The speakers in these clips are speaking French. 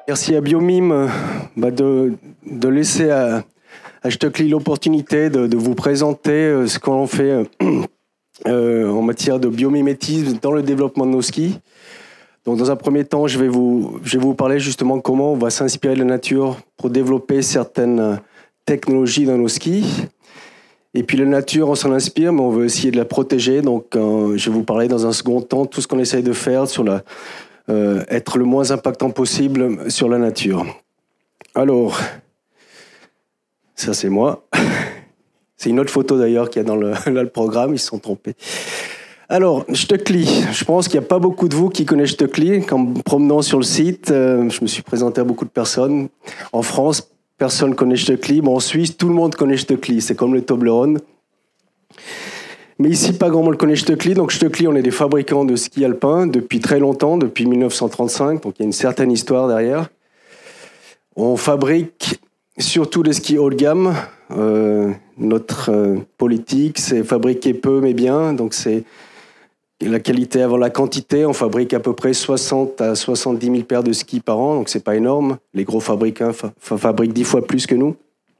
Merci à Biomime de laisser à Stöckli l'opportunité de vous présenter ce qu'on fait en matière de biomimétisme dans le développement de nos skis. Donc, dans un premier temps, je vais vous parler justement comment on va s'inspirer de la nature pour développer certaines technologies dans nos skis. Et puis la nature, on s'en inspire, mais on veut essayer de la protéger. Donc, je vais vous parler dans un second temps tout ce qu'on essaye de faire sur être le moins impactant possible sur la nature. Alors, ça c'est moi. C'est une autre photo d'ailleurs qu'il y a dans le programme, ils se sont trompés. Alors, Stöckli, je pense qu'il n'y a pas beaucoup de vous qui connaissent Stöckli. En me promenant sur le site, je me suis présenté à beaucoup de personnes. En France, personne ne connaît Stöckli. Bon, en Suisse, tout le monde connaît Stöckli. C'est comme le Toblerone. Mais ici, pas grand monde connaît Stöckli. Donc Stöckli, on est des fabricants de ski alpins depuis très longtemps, depuis 1935. Donc il y a une certaine histoire derrière. On fabrique surtout des skis haut de gamme. Notre politique, c'est fabriquer peu mais bien. Donc c'est la qualité avant la quantité. On fabrique à peu près 60 à 70 000 paires de skis par an. Donc c'est pas énorme. Les gros fabricants fabriquent 10 fois plus que nous.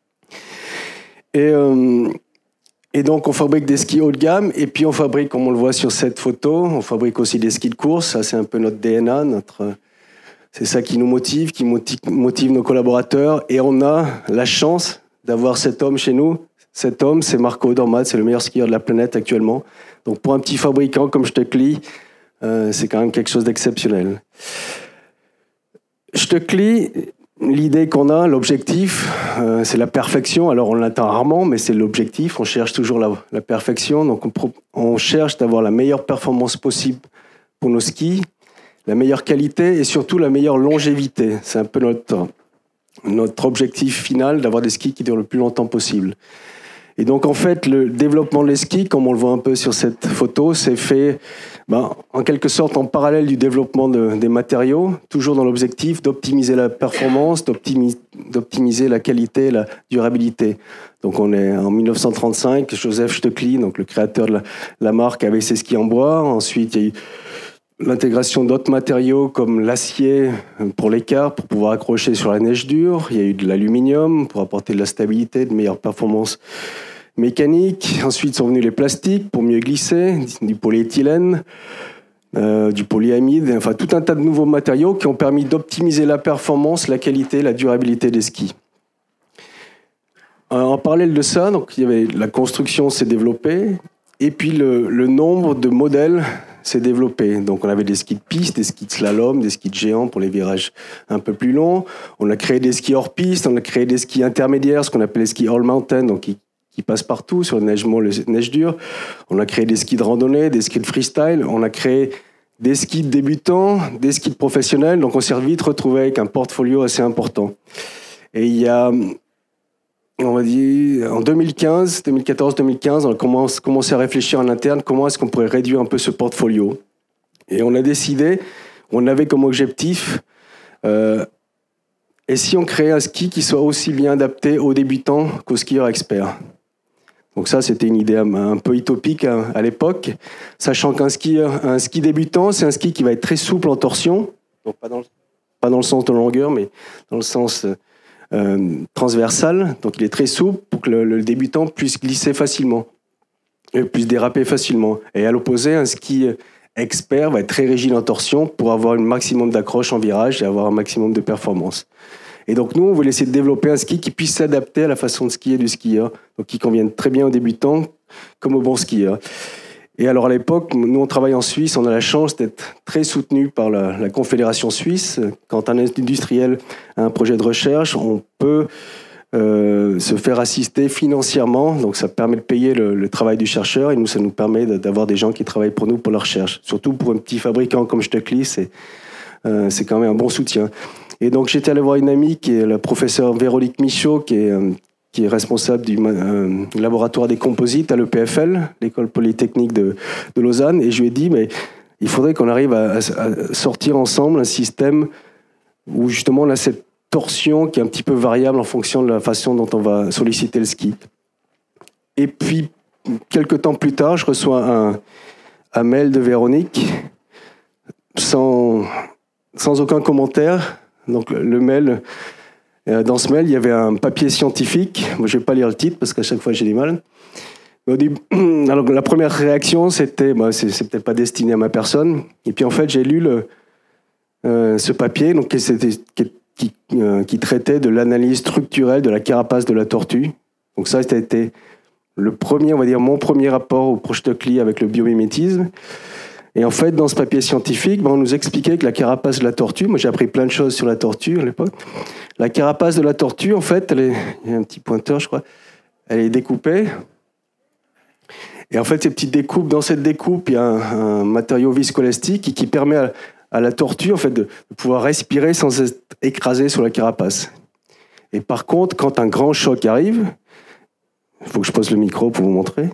Et donc, on fabrique des skis haut de gamme, et puis on fabrique, comme on le voit sur cette photo, on fabrique aussi des skis de course. Ça, c'est un peu notre DNA, c'est ça qui nous motive, qui motive nos collaborateurs. Et on a la chance d'avoir cet homme chez nous. Cet homme, c'est Marco Odermatt, c'est le meilleur skieur de la planète actuellement. Donc, pour un petit fabricant comme Stöckli, c'est quand même quelque chose d'exceptionnel. Stöckli, l'idée qu'on a, l'objectif, c'est la perfection. Alors on l'atteint rarement, mais c'est l'objectif. On cherche toujours la perfection. Donc on cherche d'avoir la meilleure performance possible pour nos skis, la meilleure qualité et surtout la meilleure longévité. C'est un peu notre objectif final, d'avoir des skis qui durent le plus longtemps possible. Et donc en fait, le développement des skis, comme on le voit un peu sur cette photo, c'est fait en quelque sorte en parallèle du développement des matériaux, toujours dans l'objectif d'optimiser la performance, d'optimiser la qualité et la durabilité. Donc on est en 1935, Joseph Stöckli, donc le créateur de la marque, avait ses skis en bois. Ensuite, il y a eu l'intégration d'autres matériaux comme l'acier pour l'écart, pour pouvoir accrocher sur la neige dure. Il y a eu de l'aluminium pour apporter de la stabilité, de meilleures performances mécaniques. Ensuite sont venus les plastiques pour mieux glisser, du polyéthylène, du polyamide, enfin tout un tas de nouveaux matériaux qui ont permis d'optimiser la performance, la qualité, la durabilité des skis. En parallèle de ça, donc, il y avait la construction s'est développée et puis le nombre de modèles s'est développé. Donc on avait des skis de piste, des skis de slalom, des skis de géant pour les virages un peu plus longs. On a créé des skis hors piste, on a créé des skis intermédiaires, ce qu'on appelle les skis all mountain, donc qui passent partout sur le neige molle, le neige dure. On a créé des skis de randonnée, des skis de freestyle. On a créé des skis de débutants, des skis de professionnels. Donc on s'est vite retrouvé avec un portfolio assez important. Et il y a, on va dire, en 2014-2015, on a commencé à réfléchir en interne comment est-ce qu'on pourrait réduire un peu ce portfolio. Et on a décidé, on avait comme objectif, et si on créait un ski qui soit aussi bien adapté aux débutants qu'aux skieurs experts. Donc ça, c'était une idée un peu utopique à l'époque, sachant qu'un ski débutant, c'est un ski qui va être très souple en torsion, donc pas dans le sens de longueur, mais dans le sens transversal. Donc il est très souple pour que le débutant puisse glisser facilement, et puisse déraper facilement. Et à l'opposé, un ski expert va être très rigide en torsion pour avoir un maximum d'accroche en virage et avoir un maximum de performance. Et donc nous, on voulait essayer de développer un ski qui puisse s'adapter à la façon de skier du skieur, donc qui convienne très bien aux débutants comme aux bons skieurs. Et alors à l'époque, nous on travaille en Suisse, on a la chance d'être très soutenu par la Confédération suisse. Quand un industriel a un projet de recherche, on peut se faire assister financièrement, donc ça permet de payer le travail du chercheur, et nous, ça nous permet d'avoir des gens qui travaillent pour nous pour la recherche. Surtout pour un petit fabricant comme Stöckli, c'est quand même un bon soutien. Et donc j'étais allé voir une amie qui est la professeure Véronique Michaud, qui est responsable du laboratoire des composites à l'EPFL, l'école polytechnique de Lausanne, et je lui ai dit, mais il faudrait qu'on arrive à sortir ensemble un système où justement on a cette torsion qui est un petit peu variable en fonction de la façon dont on va solliciter le ski. Et puis, quelques temps plus tard, je reçois un mail de Véronique sans aucun commentaire, Donc le mail, dans ce mail, il y avait un papier scientifique. Moi, je ne vais pas lire le titre parce qu'à chaque fois, j'ai du mal. Mais au début, alors, la première réaction, c'était, c'est peut-être pas destiné à ma personne. Et puis en fait, j'ai lu ce papier donc, qui traitait de l'analyse structurelle de la carapace de la tortue. Donc ça, c'était le premier, on va dire, mon premier rapport au proche-Stockley avec le biomimétisme. Et en fait, dans ce papier scientifique, on nous expliquait que la carapace de la tortue, moi j'ai appris plein de choses sur la tortue à l'époque, la carapace de la tortue, en fait, il y a un petit pointeur, je crois, elle est découpée. Et en fait, ces petites découpes, dans cette découpe, il y a un matériau viscoélastique qui permet à la tortue en fait, de pouvoir respirer sans être écrasée sur la carapace. Et par contre, quand un grand choc arrive, il faut que je pose le micro pour vous montrer.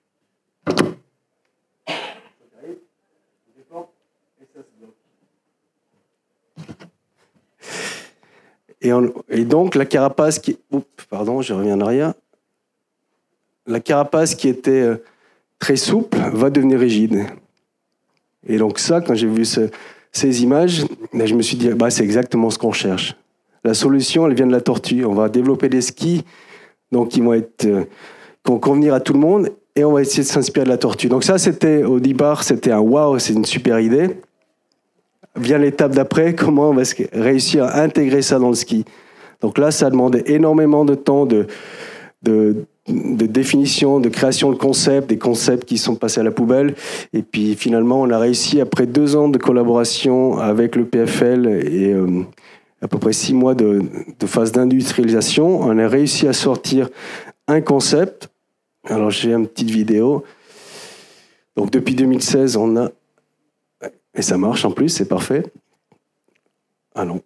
Et donc, la carapace qui... pardon, je reviens en arrière. La carapace qui était très souple va devenir rigide. Et donc ça, quand j'ai vu ces images, je me suis dit, c'est exactement ce qu'on cherche. La solution, elle vient de la tortue. On va développer des skis donc, qui vont convenir à tout le monde et on va essayer de s'inspirer de la tortue. Donc ça, c'était au départ, c'était un waouh, c'est une super idée. Vient l'étape d'après, comment on va réussir à intégrer ça dans le ski. Donc là, ça demandait énormément de temps de définition, de création de concepts, des concepts qui sont passés à la poubelle. Et puis finalement, on a réussi, après 2 ans de collaboration avec le PFL et à peu près 6 mois de phase d'industrialisation, on a réussi à sortir un concept. Alors j'ai une petite vidéo. Donc depuis 2016, on a... Et ça marche en plus, c'est parfait. Ah non.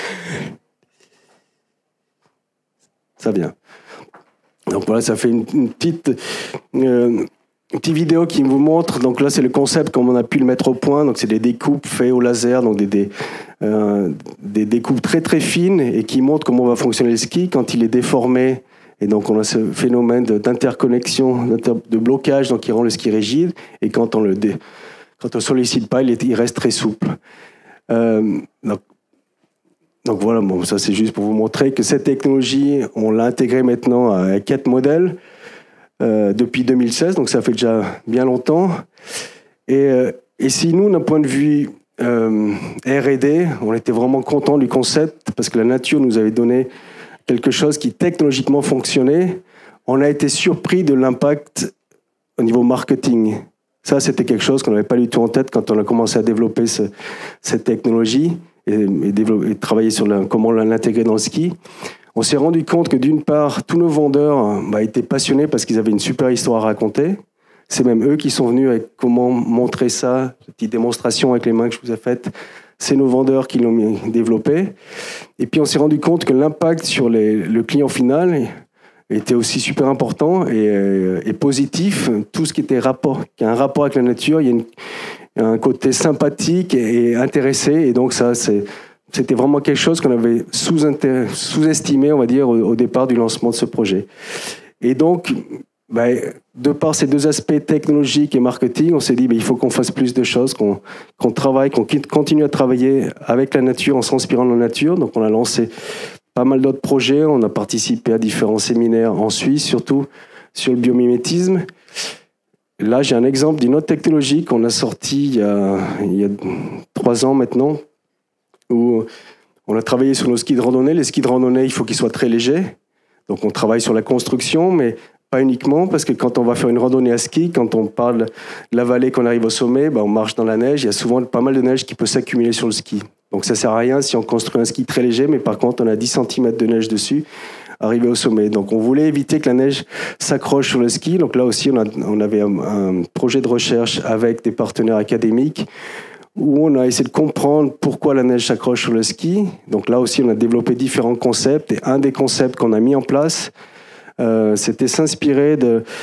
Ça vient. Donc voilà, ça fait une petite vidéo qui vous montre. Donc là, c'est le concept, comme on a pu le mettre au point. Donc c'est des découpes faites au laser, donc des découpes très très fines et qui montrent comment va fonctionner le ski quand il est déformé. Et donc on a ce phénomène d'interconnexion, de blocage, donc qui rend le ski rigide. Et quand on le sollicite pas, il reste très souple. Donc voilà, bon, ça c'est juste pour vous montrer que cette technologie, on l'a intégrée maintenant à 4 modèles depuis 2016, donc ça fait déjà bien longtemps. Et si nous, d'un point de vue R&D, on était vraiment contents du concept parce que la nature nous avait donné quelque chose qui technologiquement fonctionnait, on a été surpris de l'impact au niveau marketing. Ça, c'était quelque chose qu'on n'avait pas du tout en tête quand on a commencé à développer cette technologie et travailler sur comment l'intégrer dans le ski. On s'est rendu compte que d'une part, tous nos vendeurs étaient passionnés parce qu'ils avaient une super histoire à raconter. C'est même eux qui sont venus avec comment montrer ça, cette petite démonstration avec les mains que je vous ai faites. C'est nos vendeurs qui l'ont développé. Et puis on s'est rendu compte que l'impact sur le client final était aussi super important et positif. Tout ce qui a un rapport avec la nature, il y a un côté sympathique et intéressé. Et donc ça, c'était vraiment quelque chose qu'on avait sous-estimé, on va dire, au départ du lancement de ce projet. Et donc, de par ces 2 aspects technologiques et marketing, on s'est dit il faut qu'on fasse plus de choses, qu'on travaille, qu'on continue à travailler avec la nature en s'inspirant de la nature. Donc on a lancé pas mal d'autres projets. On a participé à différents séminaires en Suisse, surtout sur le biomimétisme. Là, j'ai un exemple d'une autre technologie qu'on a sortie il y a 3 ans maintenant, où on a travaillé sur nos skis de randonnée. Les skis de randonnée, il faut qu'ils soient très légers. Donc on travaille sur la construction, mais pas uniquement, parce que quand on va faire une randonnée à ski, quand on parle de la vallée, qu'on arrive au sommet, on marche dans la neige. Il y a souvent pas mal de neige qui peut s'accumuler sur le ski. Donc ça ne sert à rien si on construit un ski très léger, mais par contre on a 10 cm de neige dessus, arrivé au sommet. Donc on voulait éviter que la neige s'accroche sur le ski. Donc là aussi on avait un projet de recherche avec des partenaires académiques où on a essayé de comprendre pourquoi la neige s'accroche sur le ski. Donc là aussi on a développé différents concepts et un des concepts qu'on a mis en place, c'était s'inspirer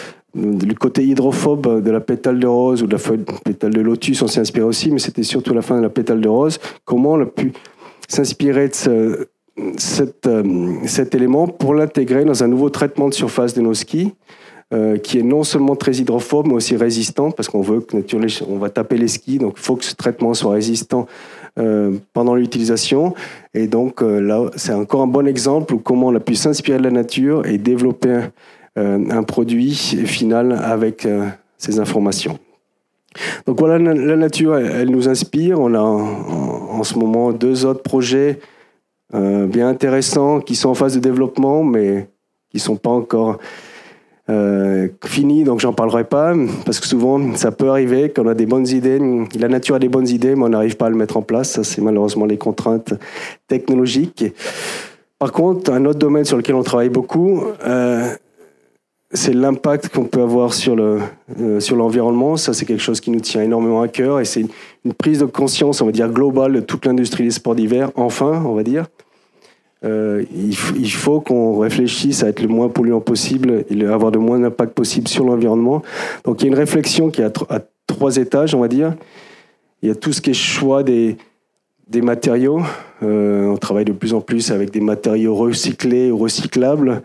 du côté hydrophobe de la pétale de rose ou de la pétale de lotus, on s'est inspiré aussi, mais c'était surtout la fin de la pétale de rose. Comment on a pu s'inspirer de cet élément pour l'intégrer dans un nouveau traitement de surface de nos skis, qui est non seulement très hydrophobe, mais aussi résistant, parce qu'on veut que on va taper les skis, donc il faut que ce traitement soit résistant pendant l'utilisation. Et donc là, c'est encore un bon exemple où comment on a pu s'inspirer de la nature et développer un produit final avec ces informations. Donc voilà, la nature, elle nous inspire. On a en ce moment 2 autres projets bien intéressants qui sont en phase de développement, mais qui ne sont pas encore finis, donc j'en parlerai pas, parce que souvent ça peut arriver qu'on a des bonnes idées, la nature a des bonnes idées, mais on n'arrive pas à le mettre en place. Ça, c'est malheureusement les contraintes technologiques. Par contre, un autre domaine sur lequel on travaille beaucoup, c'est l'impact qu'on peut avoir sur l'environnement. Ça, c'est quelque chose qui nous tient énormément à cœur, et c'est une prise de conscience, on va dire, globale de toute l'industrie des sports d'hiver, enfin, on va dire. Il faut qu'on réfléchisse à être le moins polluant possible et avoir le moins d'impact possible sur l'environnement. Donc il y a une réflexion qui est à 3 étages, on va dire. Il y a tout ce qui est choix des matériaux. On travaille de plus en plus avec des matériaux recyclés ou recyclables.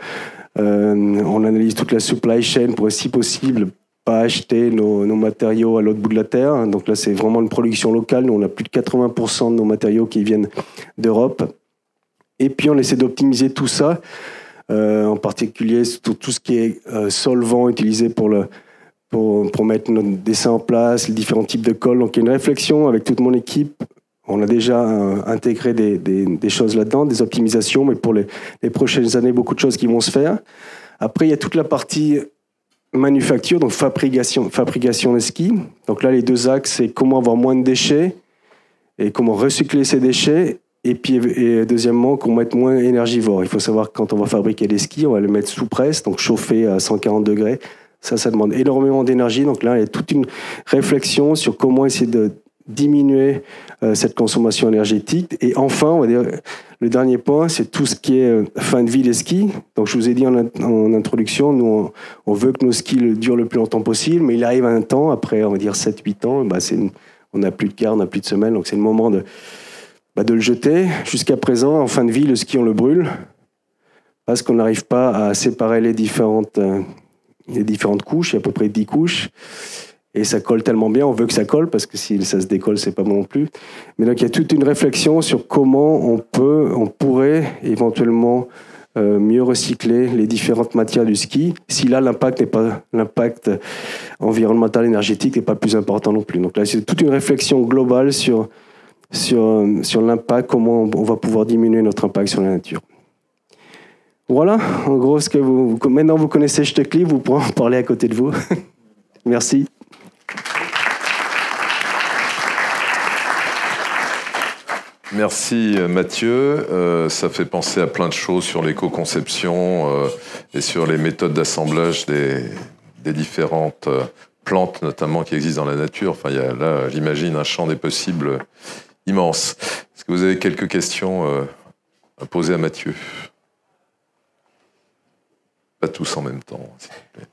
On analyse toute la supply chain pour, si possible, pas acheter nos matériaux à l'autre bout de la Terre. Donc là, c'est vraiment une production locale. Nous, on a plus de 80% de nos matériaux qui viennent d'Europe. Et puis, on essaie d'optimiser tout ça, en particulier tout ce qui est solvant utilisé pour mettre notre dessin en place, les différents types de colle. Donc, il y a une réflexion avec toute mon équipe. On a déjà intégré des choses là-dedans, des optimisations, mais pour les prochaines années, beaucoup de choses qui vont se faire. Après, il y a toute la partie manufacture, donc fabrication des skis. Donc là, les 2 axes, c'est comment avoir moins de déchets et comment recycler ces déchets. Et puis, deuxièmement, qu'on mette moins énergivore. Il faut savoir que quand on va fabriquer des skis, on va les mettre sous presse, donc chauffer à 140 degrés. Ça demande énormément d'énergie. Donc là, il y a toute une réflexion sur comment essayer de diminuer cette consommation énergétique. Et enfin, on va dire, le dernier point, c'est tout ce qui est fin de vie des skis. Donc, je vous ai dit en introduction, nous, on veut que nos skis durent le plus longtemps possible, mais il arrive un temps, après, on va dire 7-8 ans, on n'a plus de quart, on n'a plus de semelle, donc c'est le moment de le jeter. Jusqu'à présent, en fin de vie, le ski, on le brûle parce qu'on n'arrive pas à séparer les différentes couches. Il y a à peu près 10 couches. Et ça colle tellement bien, on veut que ça colle, parce que si ça se décolle, c'est pas bon non plus. Mais donc, il y a toute une réflexion sur comment on pourrait éventuellement mieux recycler les différentes matières du ski, si là, l'impact environnemental, énergétique n'est pas plus important non plus. Donc là, c'est toute une réflexion globale sur l'impact, comment on va pouvoir diminuer notre impact sur la nature. Voilà, en gros, maintenant vous connaissez Stöckli, vous pourrez en parler à côté de vous. Merci. Merci Mathieu. Ça fait penser à plein de choses sur l'éco-conception et sur les méthodes d'assemblage des différentes plantes, notamment, qui existent dans la nature. Enfin, il y a là, j'imagine, un champ des possibles immense. Est-ce que vous avez quelques questions à poser à Mathieu? Pas tous en même temps, s'il vous plaît.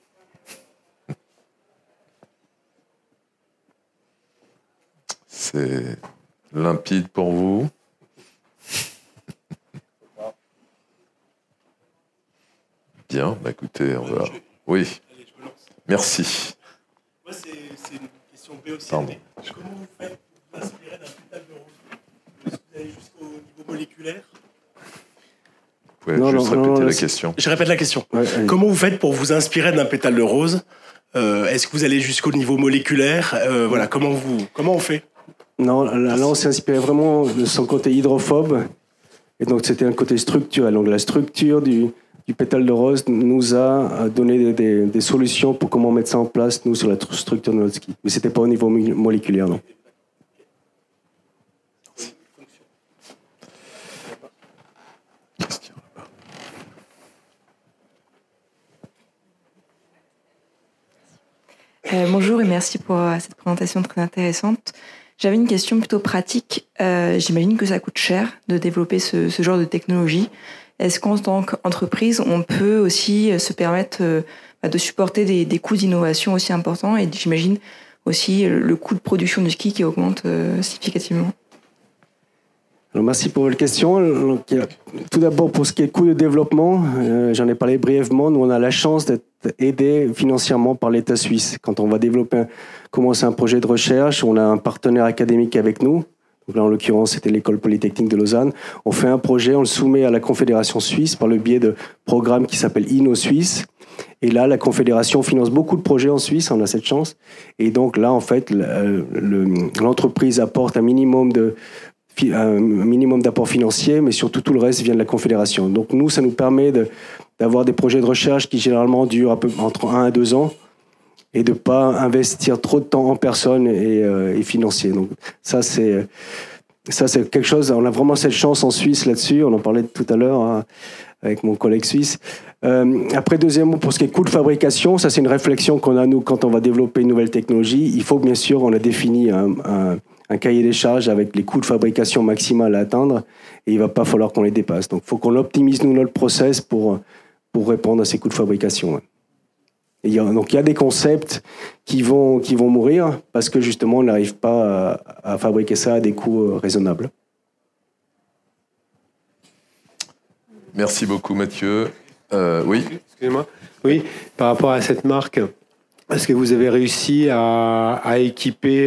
C'est limpide pour vous? Bien, bah écoutez, on va... Oui, allez, je me lance. Merci. Moi, c'est une question béocienne. Comment vous faites pour vous inspirer d'un pétale de rose? Est-ce que vous allez jusqu'au niveau moléculaire? Vous pouvez juste répéter la question. Je répète la question. Ouais, comment vous faites pour vous inspirer d'un pétale de rose? Est-ce que vous allez jusqu'au niveau moléculaire? Voilà, comment on fait? Non, là, on s'est inspiré vraiment de son côté hydrophobe. Et donc, c'était un côté structurel. Donc, la structure du pétale de rose nous a donné des solutions pour comment mettre ça en place, nous, sur la structure de notre ski. Mais ce n'était pas au niveau moléculaire, non. Bonjour et merci pour cette présentation très intéressante. J'avais une question plutôt pratique. J'imagine que ça coûte cher de développer ce genre de technologie. Est-ce qu'en tant qu'entreprise, on peut aussi se permettre de supporter des coûts d'innovation aussi importants, et j'imagine aussi le coût de production du ski qui augmente significativement? Alors, merci pour votre question. Donc, tout d'abord, pour ce qui est coût de développement, j'en ai parlé brièvement. Nous, on a la chance d'être aidés financièrement par l'État suisse. Quand on va commencer un projet de recherche, on a un partenaire académique avec nous. Donc là, en l'occurrence, c'était l'École polytechnique de Lausanne. On fait un projet, on le soumet à la Confédération suisse par le biais de programmes qui s'appellent InnoSuisse. Et là, la Confédération finance beaucoup de projets en Suisse, on a cette chance. Et donc là, en fait, l'entreprise apporte un minimum d'apport financier, mais surtout tout le reste vient de la Confédération. Donc nous, ça nous permet d'avoir des projets de recherche qui généralement durent entre 1 à 2 ans et de ne pas investir trop de temps en personne et financier. Donc ça, c'est quelque chose, on a vraiment cette chance en Suisse là-dessus, on en parlait tout à l'heure hein, avec mon collègue suisse. Après, deuxièmement, pour ce qui est coût de fabrication, ça c'est une réflexion qu'on a nous quand on va développer une nouvelle technologie. Il faut bien sûr, on a défini un cahier des charges avec les coûts de fabrication maximales à atteindre et il ne va pas falloir qu'on les dépasse. Donc il faut qu'on optimise nous notre process pour répondre à ces coûts de fabrication. Ouais. Donc il y a des concepts qui vont mourir parce que justement on n'arrive pas à fabriquer ça à des coûts raisonnables. Merci beaucoup Mathieu. Oui. Excusez-moi. Oui, par rapport à cette marque, est-ce que vous avez réussi à équiper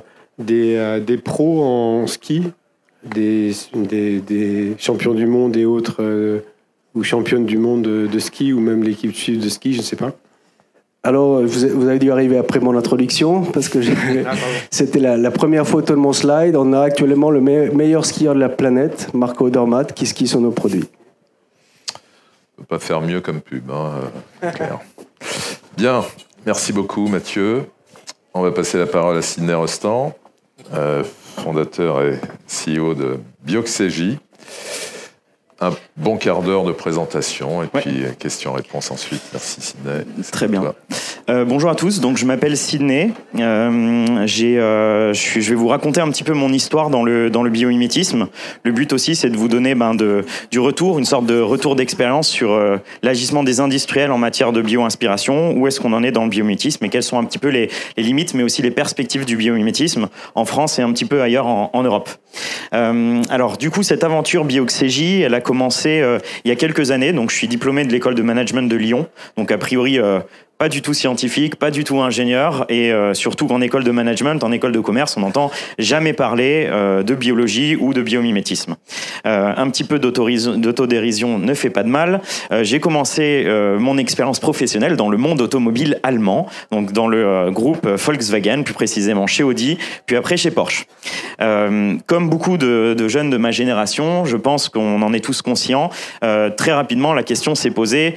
des pros en ski, des champions du monde et autres, ou championnes du monde de ski, ou même l'équipe suisse de ski, je ne sais pas? Alors, vous avez dû arriver après mon introduction, parce que c'était la première photo de mon slide. On a actuellement le meilleur skieur de la planète, Marco Odermatt, qui skie sur nos produits. On ne peut pas faire mieux comme pub, hein, clair. Bien, merci beaucoup Mathieu. On va passer la parole à Sidney Rostand, fondateur et CEO de Bioxégie. Un bon quart d'heure de présentation et puis questions-réponses ensuite. Merci Sidney. Très bien. Bonjour à tous. Donc je m'appelle Sidney. Je vais vous raconter un petit peu mon histoire dans le biomimétisme. Le but aussi, c'est de vous donner du retour, une sorte de retour d'expérience sur l'agissement des industriels en matière de bio-inspiration. Où est-ce qu'on en est dans le biomimétisme et quelles sont un petit peu les limites, mais aussi les perspectives du biomimétisme en France et un petit peu ailleurs en Europe. Alors du coup, cette aventure Bioxégie, elle a commencé il y a quelques années. Donc je suis diplômé de l'école de management de Lyon. Donc a priori pas du tout scientifique, pas du tout ingénieur, et surtout en école de management, en école de commerce, on n'entend jamais parler de biologie ou de biomimétisme. Un petit peu d'autodérision ne fait pas de mal. J'ai commencé mon expérience professionnelle dans le monde automobile allemand, donc dans le groupe Volkswagen, plus précisément chez Audi, puis après chez Porsche. Comme beaucoup de jeunes de ma génération, je pense qu'on en est tous conscients, très rapidement la question s'est posée...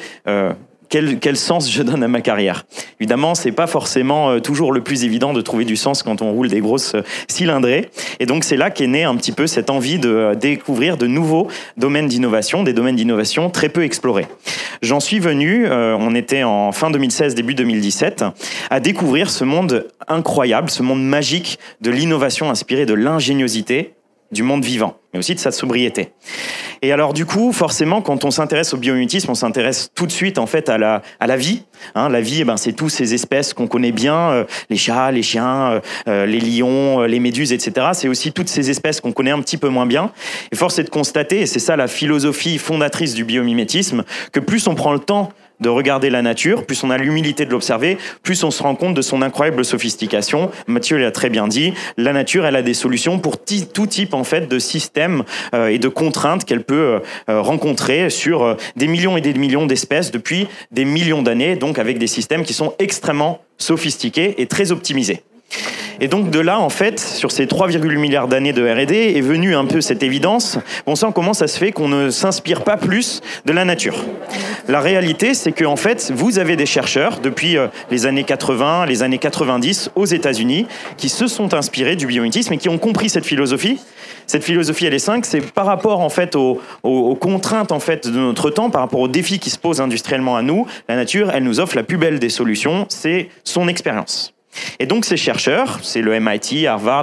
Quel sens je donne à ma carrière? Évidemment, c'est pas forcément toujours le plus évident de trouver du sens quand on roule des grosses cylindrées. Et donc, c'est là qu'est née un petit peu cette envie de découvrir de nouveaux domaines d'innovation, des domaines d'innovation très peu explorés. J'en suis venu, on était en fin 2016, début 2017, à découvrir ce monde incroyable, ce monde magique de l'innovation inspirée de l'ingéniosité du monde vivant, mais aussi de sa sobriété. Et alors du coup, forcément, quand on s'intéresse au biomimétisme, on s'intéresse tout de suite en fait à la vie. Hein, la vie, c'est tous ces espèces qu'on connaît bien, les chats, les chiens, les lions, les méduses, etc. C'est aussi toutes ces espèces qu'on connaît un petit peu moins bien. Et force est de constater, et c'est ça la philosophie fondatrice du biomimétisme, que plus on prend le temps de regarder la nature, plus on a l'humilité de l'observer, plus on se rend compte de son incroyable sophistication. Mathieu l'a très bien dit, la nature, elle a des solutions pour tout type en fait de systèmes et de contraintes qu'elle peut rencontrer sur des millions et des millions d'espèces depuis des millions d'années, donc avec des systèmes qui sont extrêmement sophistiqués et très optimisés. Et donc de là, en fait, sur ces 3,8 milliards d'années de R&D, est venue un peu cette évidence. On sent comment ça se fait qu'on ne s'inspire pas plus de la nature. La réalité, c'est que en fait, vous avez des chercheurs depuis les années 80, les années 90 aux États-Unis, qui se sont inspirés du biomimétisme et qui ont compris cette philosophie. Cette philosophie, elle est simple, c'est par rapport en fait aux contraintes en fait de notre temps, par rapport aux défis qui se posent industriellement à nous. La nature, elle nous offre la plus belle des solutions, c'est son expérience. Et donc ces chercheurs, c'est le MIT, Harvard,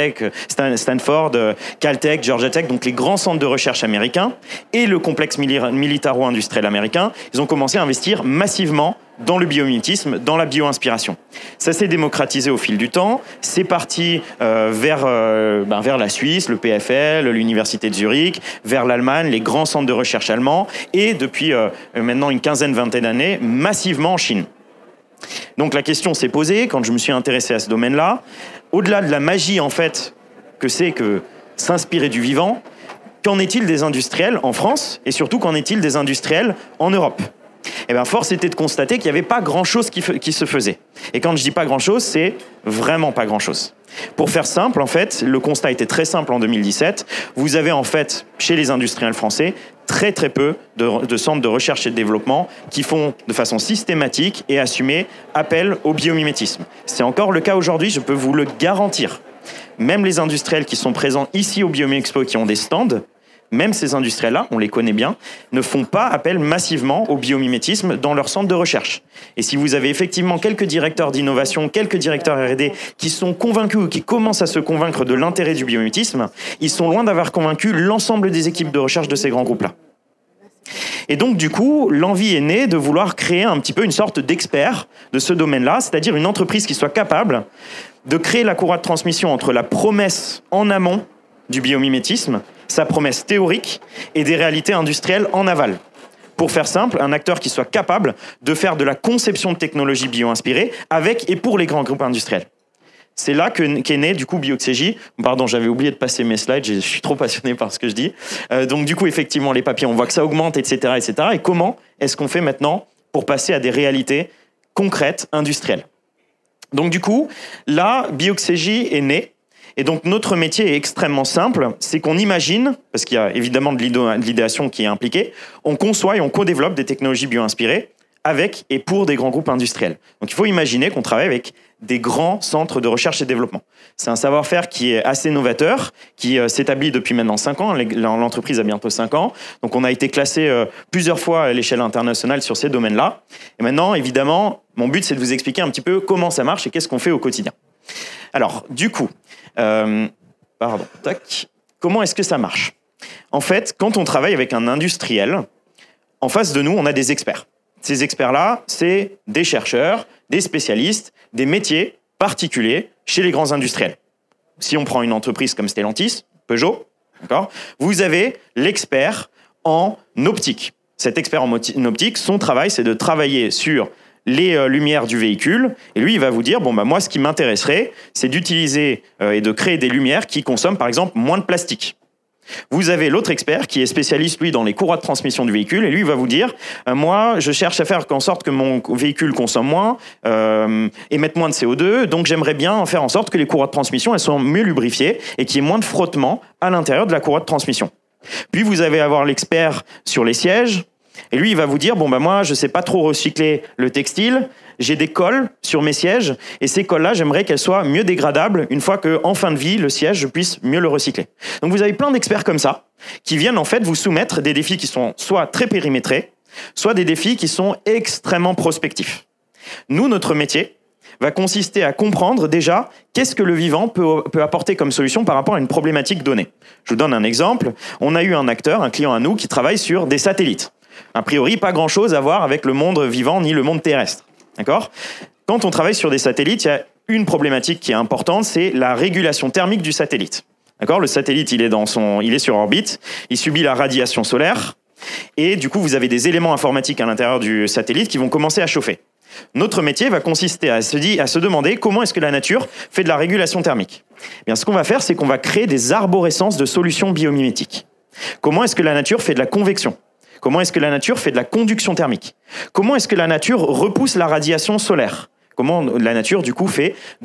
Stanford, Caltech, Georgia Tech, donc les grands centres de recherche américains et le complexe militaro-industriel américain, ils ont commencé à investir massivement dans le biomimétisme, dans la bio-inspiration. Ça s'est démocratisé au fil du temps. C'est parti vers la Suisse, le PFL, l'Université de Zurich, vers l'Allemagne, les grands centres de recherche allemands, et depuis maintenant une vingtaine d'années, massivement en Chine. Donc la question s'est posée quand je me suis intéressé à ce domaine-là. Au-delà de la magie, en fait, que c'est que s'inspirer du vivant, qu'en est-il des industriels en France et surtout qu'en est-il des industriels en Europe ? Eh bien, force était de constater qu'il n'y avait pas grand-chose qui se faisait. Et quand je dis pas grand-chose, c'est vraiment pas grand-chose. Pour faire simple, en fait, le constat était très simple en 2017. Vous avez en fait, chez les industriels français, très très peu de centres de recherche et de développement qui font de façon systématique et assumée appel au biomimétisme. C'est encore le cas aujourd'hui, je peux vous le garantir. Même les industriels qui sont présents ici au Biomexpo, qui ont des stands, même ces industriels-là, on les connaît bien, ne font pas appel massivement au biomimétisme dans leur centre de recherche. Et si vous avez effectivement quelques directeurs d'innovation, quelques directeurs R&D qui sont convaincus ou qui commencent à se convaincre de l'intérêt du biomimétisme, ils sont loin d'avoir convaincu l'ensemble des équipes de recherche de ces grands groupes-là. Et donc, du coup, l'envie est née de vouloir créer un petit peu une sorte d'expert de ce domaine-là, c'est-à-dire une entreprise qui soit capable de créer la courroie de transmission entre la promesse en amont du biomimétisme, sa promesse théorique et des réalités industrielles en aval. Pour faire simple, un acteur qui soit capable de faire de la conception de technologies bio-inspirées avec et pour les grands groupes industriels. C'est là qu'est né du coup Bioxégie. Pardon, j'avais oublié de passer mes slides, je suis trop passionné par ce que je dis. Donc du coup, effectivement, les papiers, on voit que ça augmente, etc., etc. Et comment est-ce qu'on fait maintenant pour passer à des réalités concrètes, industrielles ? Donc du coup, là, Bioxégie est né. Et donc notre métier est extrêmement simple, c'est qu'on imagine, parce qu'il y a évidemment de l'idéation qui est impliquée, on conçoit et on co-développe des technologies bio-inspirées avec et pour des grands groupes industriels. Donc il faut imaginer qu'on travaille avec des grands centres de recherche et développement. C'est un savoir-faire qui est assez novateur, qui s'établit depuis maintenant 5 ans. L'entreprise a bientôt 5 ans. Donc on a été classé plusieurs fois à l'échelle internationale sur ces domaines-là. Et maintenant, évidemment, mon but, c'est de vous expliquer un petit peu comment ça marche et qu'est-ce qu'on fait au quotidien. Alors, du coup, comment est-ce que ça marche ? En fait, quand on travaille avec un industriel, en face de nous, on a des experts. Ces experts-là, c'est des chercheurs, des spécialistes, des métiers particuliers chez les grands industriels. Si on prend une entreprise comme Stellantis, Peugeot, d'accord, vous avez l'expert en optique. Cet expert en optique, son travail, c'est de travailler sur les lumières du véhicule, et lui, il va vous dire, moi, ce qui m'intéresserait, c'est d'utiliser et de créer des lumières qui consomment, par exemple, moins de plastique. Vous avez l'autre expert qui est spécialiste, lui, dans les courroies de transmission du véhicule, et lui, il va vous dire, moi, je cherche à faire en sorte que mon véhicule consomme moins, émette moins de CO2, donc j'aimerais bien faire en sorte que les courroies de transmission, elles soient mieux lubrifiées, et qu'il y ait moins de frottement à l'intérieur de la courroie de transmission. Puis, vous allez avoir l'expert sur les sièges, et lui, il va vous dire, moi, je sais pas trop recycler le textile, j'ai des colles sur mes sièges, et ces colles-là, j'aimerais qu'elles soient mieux dégradables une fois qu'en fin de vie, le siège, je puisse mieux le recycler. Donc vous avez plein d'experts comme ça, qui viennent en fait vous soumettre des défis qui sont soit très périmétrés, soit des défis qui sont extrêmement prospectifs. Nous, notre métier va consister à comprendre déjà qu'est-ce que le vivant peut apporter comme solution par rapport à une problématique donnée. Je vous donne un exemple. On a eu un acteur, un client à nous, qui travaille sur des satellites. A priori, pas grand-chose à voir avec le monde vivant ni le monde terrestre. D'accord ? Quand on travaille sur des satellites, il y a une problématique qui est importante, c'est la régulation thermique du satellite. D'accord ? Le satellite, il est sur orbite, il subit la radiation solaire, et du coup, vous avez des éléments informatiques à l'intérieur du satellite qui vont commencer à chauffer. Notre métier va consister à se demander comment est-ce que la nature fait de la régulation thermique. Eh bien, ce qu'on va faire, c'est qu'on va créer des arborescences de solutions biomimétiques. Comment est-ce que la nature fait de la convection ? Comment est-ce que la nature fait de la conduction thermique ? Comment est-ce que la nature repousse la radiation solaire ? Comment la nature, du coup, fait de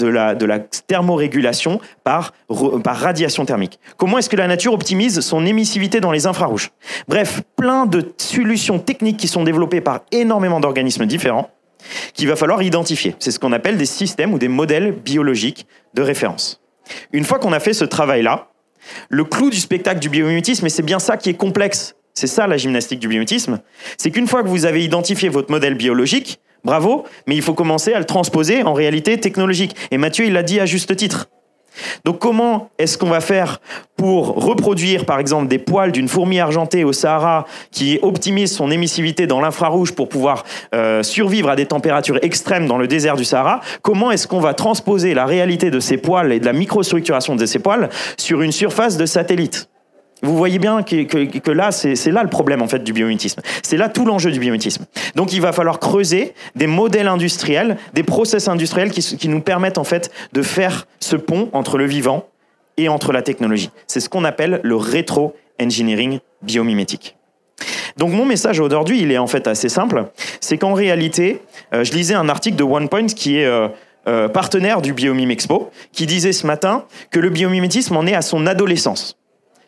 la thermorégulation par radiation thermique ? Comment est-ce que la nature optimise son émissivité dans les infrarouges ? Bref, plein de solutions techniques qui sont développées par énormément d'organismes différents qu'il va falloir identifier. C'est ce qu'on appelle des systèmes ou des modèles biologiques de référence. Une fois qu'on a fait ce travail-là, le clou du spectacle du biomimétisme, et c'est bien ça qui est complexe, c'est ça la gymnastique du biomimétisme, c'est qu'une fois que vous avez identifié votre modèle biologique, bravo, mais il faut commencer à le transposer en réalité technologique. Et Mathieu, il l'a dit à juste titre. Donc comment est-ce qu'on va faire pour reproduire par exemple des poils d'une fourmi argentée au Sahara qui optimise son émissivité dans l'infrarouge pour pouvoir survivre à des températures extrêmes dans le désert du Sahara? Comment est-ce qu'on va transposer la réalité de ces poils et de la microstructuration de ces poils sur une surface de satellite? Vous voyez bien que là, c'est là le problème en fait du biomimétisme. C'est là tout l'enjeu du biomimétisme. Donc il va falloir creuser des modèles industriels, des process industriels qui nous permettent en fait de faire ce pont entre le vivant et entre la technologie. C'est ce qu'on appelle le rétro-engineering biomimétique. Donc mon message aujourd'hui, il est en fait assez simple. C'est qu'en réalité, je lisais un article de OnePoint qui est partenaire du Biomime Expo, qui disait ce matin que le biomimétisme en est à son adolescence.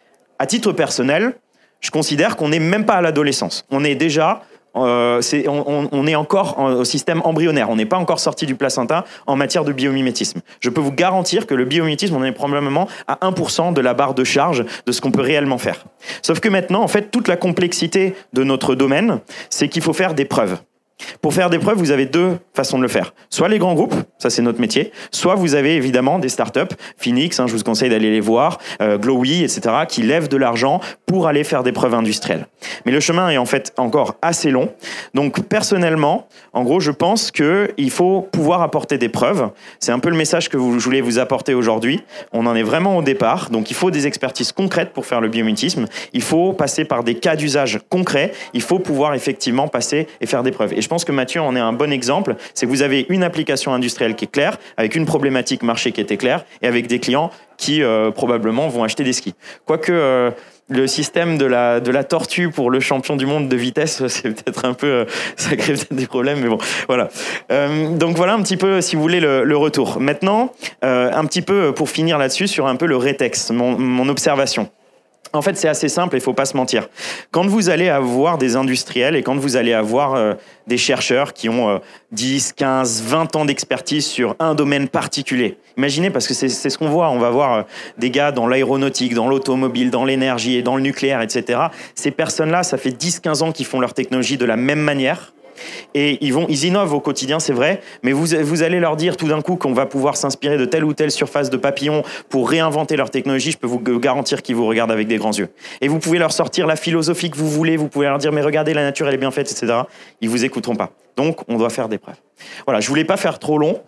À titre personnel, je considère qu'on n'est même pas à l'adolescence. On est déjà, on est encore au système embryonnaire. On n'est pas encore sorti du placenta en matière de biomimétisme. Je peux vous garantir que le biomimétisme, on est probablement à 1% de la barre de charge de ce qu'on peut réellement faire. Sauf que maintenant, en fait, toute la complexité de notre domaine, c'est qu'il faut faire des preuves. Pour faire des preuves, vous avez deux façons de le faire. Soit les grands groupes, ça c'est notre métier, soit vous avez évidemment des startups, Phoenix, je vous conseille d'aller les voir, Glowy, etc., qui lèvent de l'argent pour aller faire des preuves industrielles. Mais le chemin est en fait encore assez long. Donc personnellement, en gros, je pense qu'il faut pouvoir apporter des preuves. C'est un peu le message que je voulais vous apporter aujourd'hui. On en est vraiment au départ. Donc il faut des expertises concrètes pour faire le biomimétisme. Il faut passer par des cas d'usage concrets. Il faut pouvoir effectivement passer et faire des preuves. Et je pense que Mathieu en est un bon exemple. C'est que vous avez une application industrielle qui est claire, avec une problématique marché qui était claire, et avec des clients qui probablement vont acheter des skis. Quoique le système de la tortue pour le champion du monde de vitesse, c'est peut-être un peu... ça crée peut-être des problèmes, mais bon, voilà. Donc voilà un petit peu, si vous voulez, le retour. Maintenant, un petit peu pour finir là-dessus, sur un peu le rétex, mon observation. En fait, c'est assez simple, il ne faut pas se mentir. Quand vous allez avoir des industriels et quand vous allez avoir des chercheurs qui ont 10, 15, 20 ans d'expertise sur un domaine particulier, imaginez, parce que c'est ce qu'on voit, on va voir des gars dans l'aéronautique, dans l'automobile, dans l'énergie et dans le nucléaire, etc. Ces personnes-là, ça fait 10, 15 ans qu'ils font leur technologie de la même manière. Et ils innovent au quotidien, c'est vrai, mais vous allez leur dire tout d'un coup qu'on va pouvoir s'inspirer de telle ou telle surface de papillon pour réinventer leur technologie, je peux vous garantir qu'ils vous regardent avec des grands yeux. Et vous pouvez leur sortir la philosophie que vous voulez, vous pouvez leur dire mais regardez, la nature elle est bien faite, etc. Ils vous écouteront pas. Donc on doit faire des preuves. Voilà, je voulais pas faire trop long.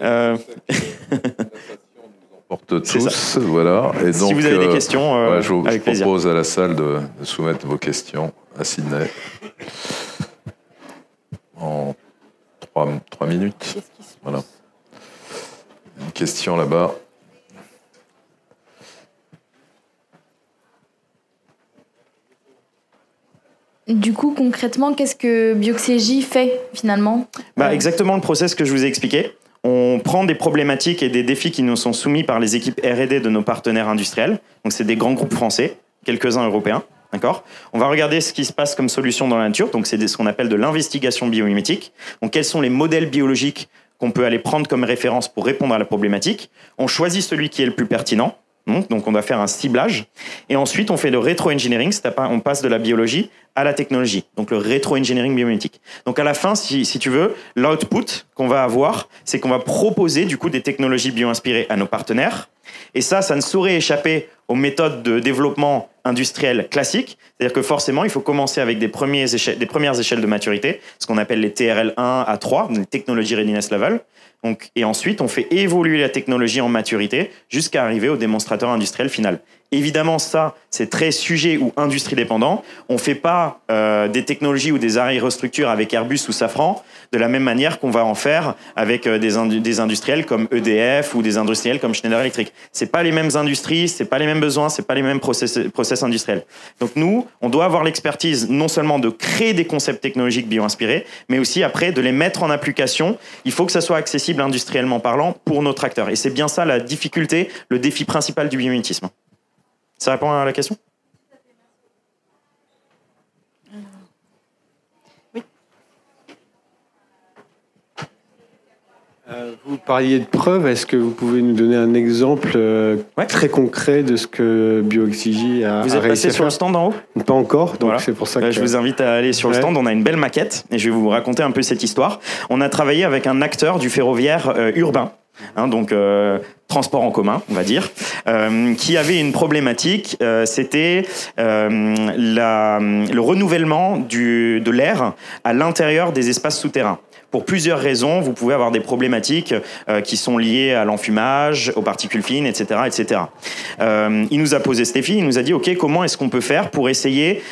Porte tous, voilà. Et donc, si vous avez des questions, je propose à la salle de soumettre vos questions à Sydney. En 3 minutes. Voilà. Une question là-bas. Du coup, concrètement, qu'est-ce que Bioxégie fait finalement ? Exactement le process que je vous ai expliqué. On prend des problématiques et des défis qui nous sont soumis par les équipes R&D de nos partenaires industriels. Donc c'est des grands groupes français, quelques-uns européens. D'accord ? On va regarder ce qui se passe comme solution dans la nature. Donc, c'est ce qu'on appelle de l'investigation biomimétique. Donc, quels sont les modèles biologiques qu'on peut aller prendre comme référence pour répondre à la problématique ? On choisit celui qui est le plus pertinent. Donc, on va faire un ciblage. Et ensuite, on fait le rétro-engineering. On passe de la biologie à la technologie. Donc, le rétro-engineering biomimétique. Donc, à la fin, si tu veux, l'output qu'on va avoir, c'est qu'on va proposer, du coup, des technologies bio-inspirées à nos partenaires. Et ça ne saurait échapper aux méthodes de développement industriel classiques. C'est-à-dire que forcément, il faut commencer avec des premières échelles de maturité, ce qu'on appelle les TRL 1 à 3, les Technology Readiness Level. Donc, et ensuite, on fait évoluer la technologie en maturité jusqu'à arriver au démonstrateur industriel final. Évidemment, ça, c'est très sujet ou industrie dépendant. On ne fait pas des technologies ou des aérostructures avec Airbus ou Safran de la même manière qu'on va en faire avec des industriels comme EDF ou des industriels comme Schneider Electric. C'est pas les mêmes industries, c'est pas les mêmes besoins, c'est pas les mêmes process industriels. Donc nous, on doit avoir l'expertise non seulement de créer des concepts technologiques bio-inspirés, mais aussi après de les mettre en application. Il faut que ça soit accessible industriellement parlant pour notre acteur. Et c'est bien ça la difficulté, le défi principal du biomimétisme. Ça répond à la question ? Oui. Vous parliez de preuves. Est-ce que vous pouvez nous donner un exemple très concret de ce que Bioxégie a réussi à faire ? Vous êtes passé sur le stand en haut ? Pas encore, donc voilà. C'est pour ça que... Je vous invite à aller sur le stand. On a une belle maquette et je vais vous raconter un peu cette histoire. On a travaillé avec un acteur du ferroviaire urbain. donc transport en commun, on va dire, qui avait une problématique, c'était le renouvellement de l'air à l'intérieur des espaces souterrains. Pour plusieurs raisons, vous pouvez avoir des problématiques qui sont liées à l'enfumage, aux particules fines, etc., etc. Il nous a posé ce défi, il nous a dit, OK, comment est-ce qu'on peut faire pour essayer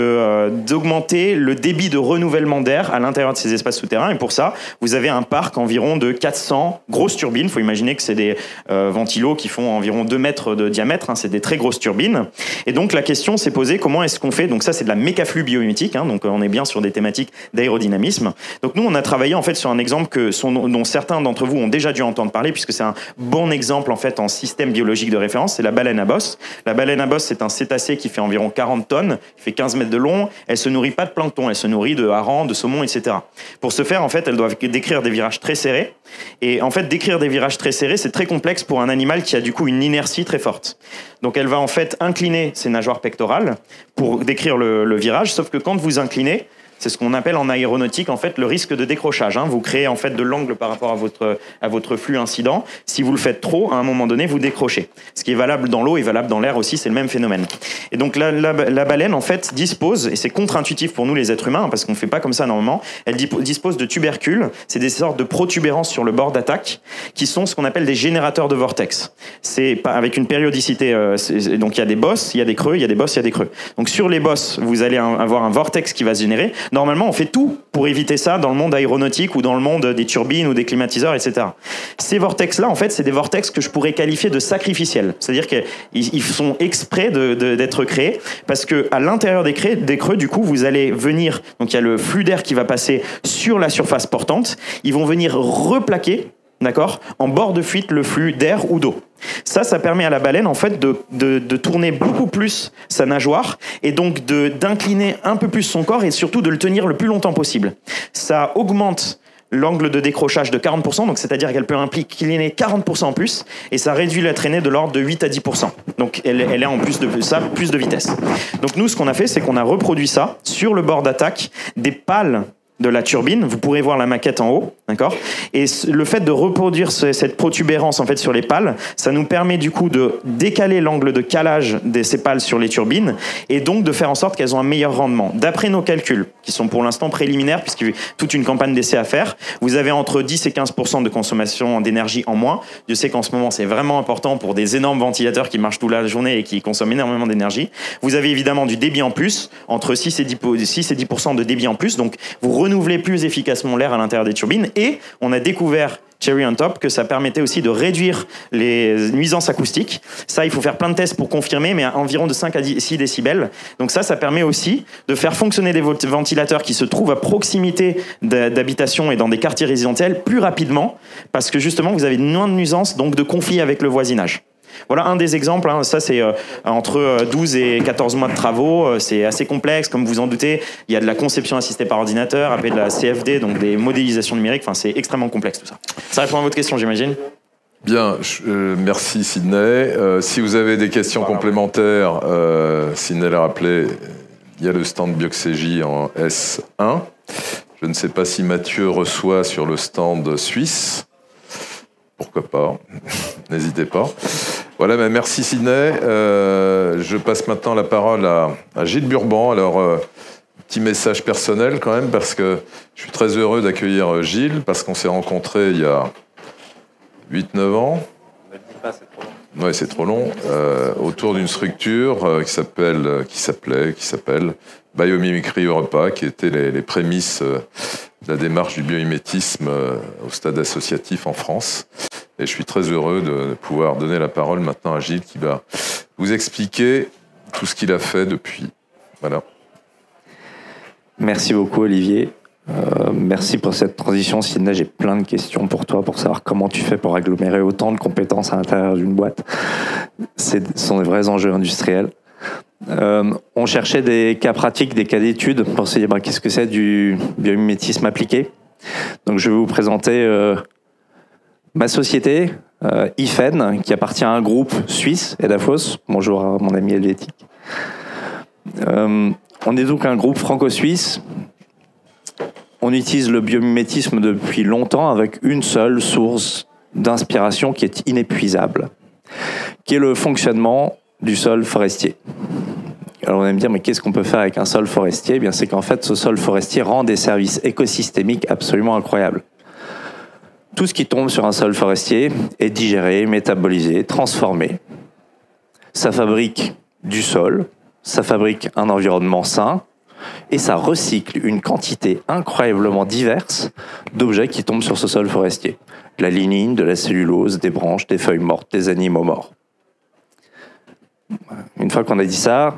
d'augmenter le débit de renouvellement d'air à l'intérieur de ces espaces souterrains? Et pour ça, vous avez un parc environ de 400 grosses turbines. Il faut imaginer que c'est des ventilos qui font environ 2 mètres de diamètre. C'est des très grosses turbines. Et donc, la question s'est posée, comment est-ce qu'on fait? Donc ça, c'est de la mécaflux biomimétique. Donc, on est bien sur des thématiques d'aérodynamisme. Donc, nous, on a travaillé en fait sur un exemple dont certains d'entre vous ont déjà dû entendre parler, puisque c'est un bon exemple en fait en système biologique de référence, c'est la baleine à bosse. La baleine à bosse, c'est un cétacé qui fait environ 40 tonnes, qui fait 15 mètres de long. Elle se nourrit pas de plancton, elle se nourrit de harengs, de saumon, etc. Pour ce faire, en fait, elle doit décrire des virages très serrés. Et en fait, décrire des virages très serrés, c'est très complexe pour un animal qui a du coup une inertie très forte. Donc, elle va en fait incliner ses nageoires pectorales pour décrire le virage, sauf que quand vous inclinez, c'est ce qu'on appelle en aéronautique en fait le risque de décrochage. Vous créez en fait de l'angle par rapport à votre flux incident. Si vous le faites trop, à un moment donné, vous décrochez. Ce qui est valable dans l'eau est valable dans l'air aussi, c'est le même phénomène. Et donc la baleine en fait dispose, et c'est contre-intuitif pour nous les êtres humains parce qu'on ne fait pas comme ça normalement, elle dispose de tubercules, c'est des sortes de protubérances sur le bord d'attaque qui sont ce qu'on appelle des générateurs de vortex. C'est avec une périodicité, donc il y a des bosses, il y a des creux, il y a des bosses, il y a des creux. Donc sur les bosses, vous allez avoir un vortex qui va se générer. Normalement, on fait tout pour éviter ça dans le monde aéronautique ou dans le monde des turbines ou des climatiseurs, etc. Ces vortex-là, en fait, c'est des vortex que je pourrais qualifier de sacrificiels. C'est-à-dire qu'ils sont exprès d'être créés parce que à l'intérieur des creux, du coup, vous allez venir. Donc, il y a le flux d'air qui va passer sur la surface portante. Ils vont venir replaquer, d'accord, en bord de fuite le flux d'air ou d'eau. Ça permet à la baleine en fait de tourner beaucoup plus sa nageoire et donc d'incliner un peu plus son corps et surtout de le tenir le plus longtemps possible. Ça augmente l'angle de décrochage de 40%, donc c'est-à-dire qu'elle peut incliner 40% en plus, et ça réduit la traînée de l'ordre de 8 à 10%. Donc elle est en plus de ça, plus de vitesse. Donc nous, ce qu'on a fait, c'est qu'on a reproduit ça sur le bord d'attaque des pales de la turbine. Vous pourrez voir la maquette en haut, d'accord? Et le fait de reproduire cette protubérance en fait sur les pales, ça nous permet du coup de décaler l'angle de calage de ces pales sur les turbines et donc de faire en sorte qu'elles ont un meilleur rendement. D'après nos calculs, qui sont pour l'instant préliminaires puisqu'il y a toute une campagne d'essai à faire, vous avez entre 10 et 15% de consommation d'énergie en moins. Je sais qu'en ce moment, c'est vraiment important pour des énormes ventilateurs qui marchent toute la journée et qui consomment énormément d'énergie. Vous avez évidemment du débit en plus, entre 6 et 10% de débit en plus, donc vous renouveler plus efficacement l'air à l'intérieur des turbines et on a découvert cherry on top que ça permettait aussi de réduire les nuisances acoustiques. Ça, il faut faire plein de tests pour confirmer, mais à environ de 5 à 6 décibels. Donc ça permet aussi de faire fonctionner des ventilateurs qui se trouvent à proximité d'habitations et dans des quartiers résidentiels plus rapidement parce que justement vous avez moins de nuisances, donc de conflits avec le voisinage. Voilà un des exemples, ça c'est entre 12 et 14 mois de travaux, c'est assez complexe comme vous en doutez, il y a de la conception assistée par ordinateur, appelée de la CFD, donc des modélisations numériques, c'est extrêmement complexe tout ça. Ça répond à votre question j'imagine? Bien, merci Sidney. Si vous avez des questions complémentaires, Sidney l'a rappelé, il y a le stand Bioxégie en S1. Je ne sais pas si Mathieu reçoit sur le stand suisse. Pourquoi pas, n'hésitez pas. Voilà, merci Sidney. Je passe maintenant la parole à Gilles Burban. Alors, petit message personnel quand même, parce que je suis très heureux d'accueillir Gilles, parce qu'on s'est rencontrés il y a 8-9 ans. Ne le dis pas, c'est trop long. Ouais, c'est trop long. Autour d'une structure qui s'appelle Biomimicry Europa, qui était les prémices de la démarche du biomimétisme au stade associatif en France. Et je suis très heureux de pouvoir donner la parole maintenant à Gilles qui va vous expliquer tout ce qu'il a fait depuis. Voilà. Merci beaucoup Olivier. Merci pour cette transition. Sidney, j'ai plein de questions pour toi pour savoir comment tu fais pour agglomérer autant de compétences à l'intérieur d'une boîte. Ce sont des vrais enjeux industriels. On cherchait des cas pratiques, des cas d'études pour se dire qu'est-ce que c'est du biomimétisme appliqué. Donc je vais vous présenter ma société, IFEN, qui appartient à un groupe suisse, Edafos. Bonjour à mon ami helvétique. On est donc un groupe franco-suisse. On utilise le biomimétisme depuis longtemps avec une seule source d'inspiration qui est inépuisable, qui est le fonctionnement du sol forestier. Alors on va me dire, mais qu'est-ce qu'on peut faire avec un sol forestier ? Eh bien, c'est qu'en fait, ce sol forestier rend des services écosystémiques absolument incroyables. Tout ce qui tombe sur un sol forestier est digéré, métabolisé, transformé. Ça fabrique du sol, ça fabrique un environnement sain, et ça recycle une quantité incroyablement diverse d'objets qui tombent sur ce sol forestier. De la lignine, de la cellulose, des branches, des feuilles mortes, des animaux morts. Une fois qu'on a dit ça,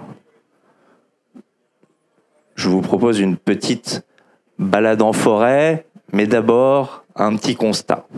je vous propose une petite balade en forêt, mais d'abord un petit constat.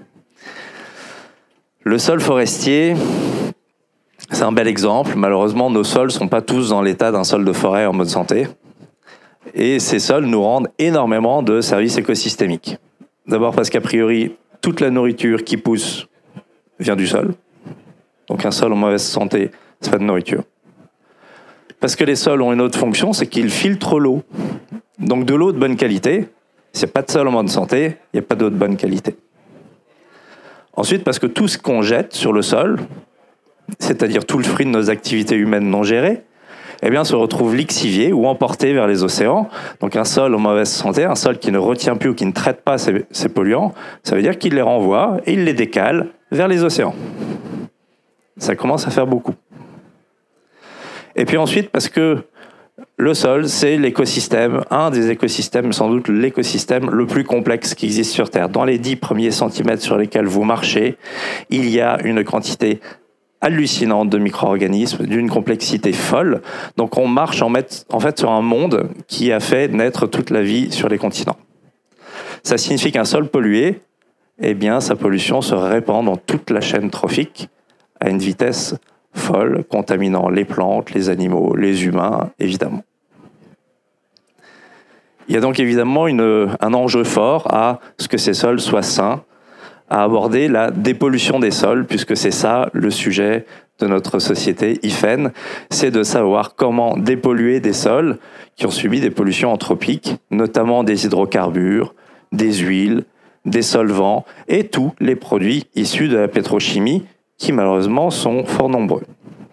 Le sol forestier, c'est un bel exemple. Malheureusement, nos sols ne sont pas tous dans l'état d'un sol de forêt en mode santé. Et ces sols nous rendent énormément de services écosystémiques. D'abord parce qu'a priori, toute la nourriture qui pousse vient du sol. Donc un sol en mauvaise santé, c'est pas de nourriture. Parce que les sols ont une autre fonction, c'est qu'ils filtrent l'eau. Donc de l'eau de bonne qualité, s'il n'y a pas de sol en bonne santé, il n'y a pas d'eau de bonne qualité. Ensuite, parce que tout ce qu'on jette sur le sol, c'est-à-dire tout le fruit de nos activités humaines non gérées, eh bien, se retrouve lixivié ou emporté vers les océans. Donc un sol en mauvaise santé, un sol qui ne retient plus ou qui ne traite pas ces polluants, ça veut dire qu'il les renvoie et il les décale vers les océans. Ça commence à faire beaucoup. Et puis ensuite, parce que le sol, c'est l'écosystème, un des écosystèmes, sans doute l'écosystème le plus complexe qui existe sur Terre. Dans les 10 premiers centimètres sur lesquels vous marchez, il y a une quantité hallucinante de micro-organismes, d'une complexité folle. Donc on marche en fait sur un monde qui a fait naître toute la vie sur les continents. Ça signifie qu'un sol pollué, eh bien sa pollution se répand dans toute la chaîne trophique à une vitesse folle, contaminant les plantes, les animaux, les humains, évidemment. Il y a donc évidemment un enjeu fort à ce que ces sols soient sains, à aborder la dépollution des sols, puisque c'est ça le sujet de notre société IFEN, c'est de savoir comment dépolluer des sols qui ont subi des pollutions anthropiques, notamment des hydrocarbures, des huiles, des solvants et tous les produits issus de la pétrochimie qui malheureusement sont fort nombreux.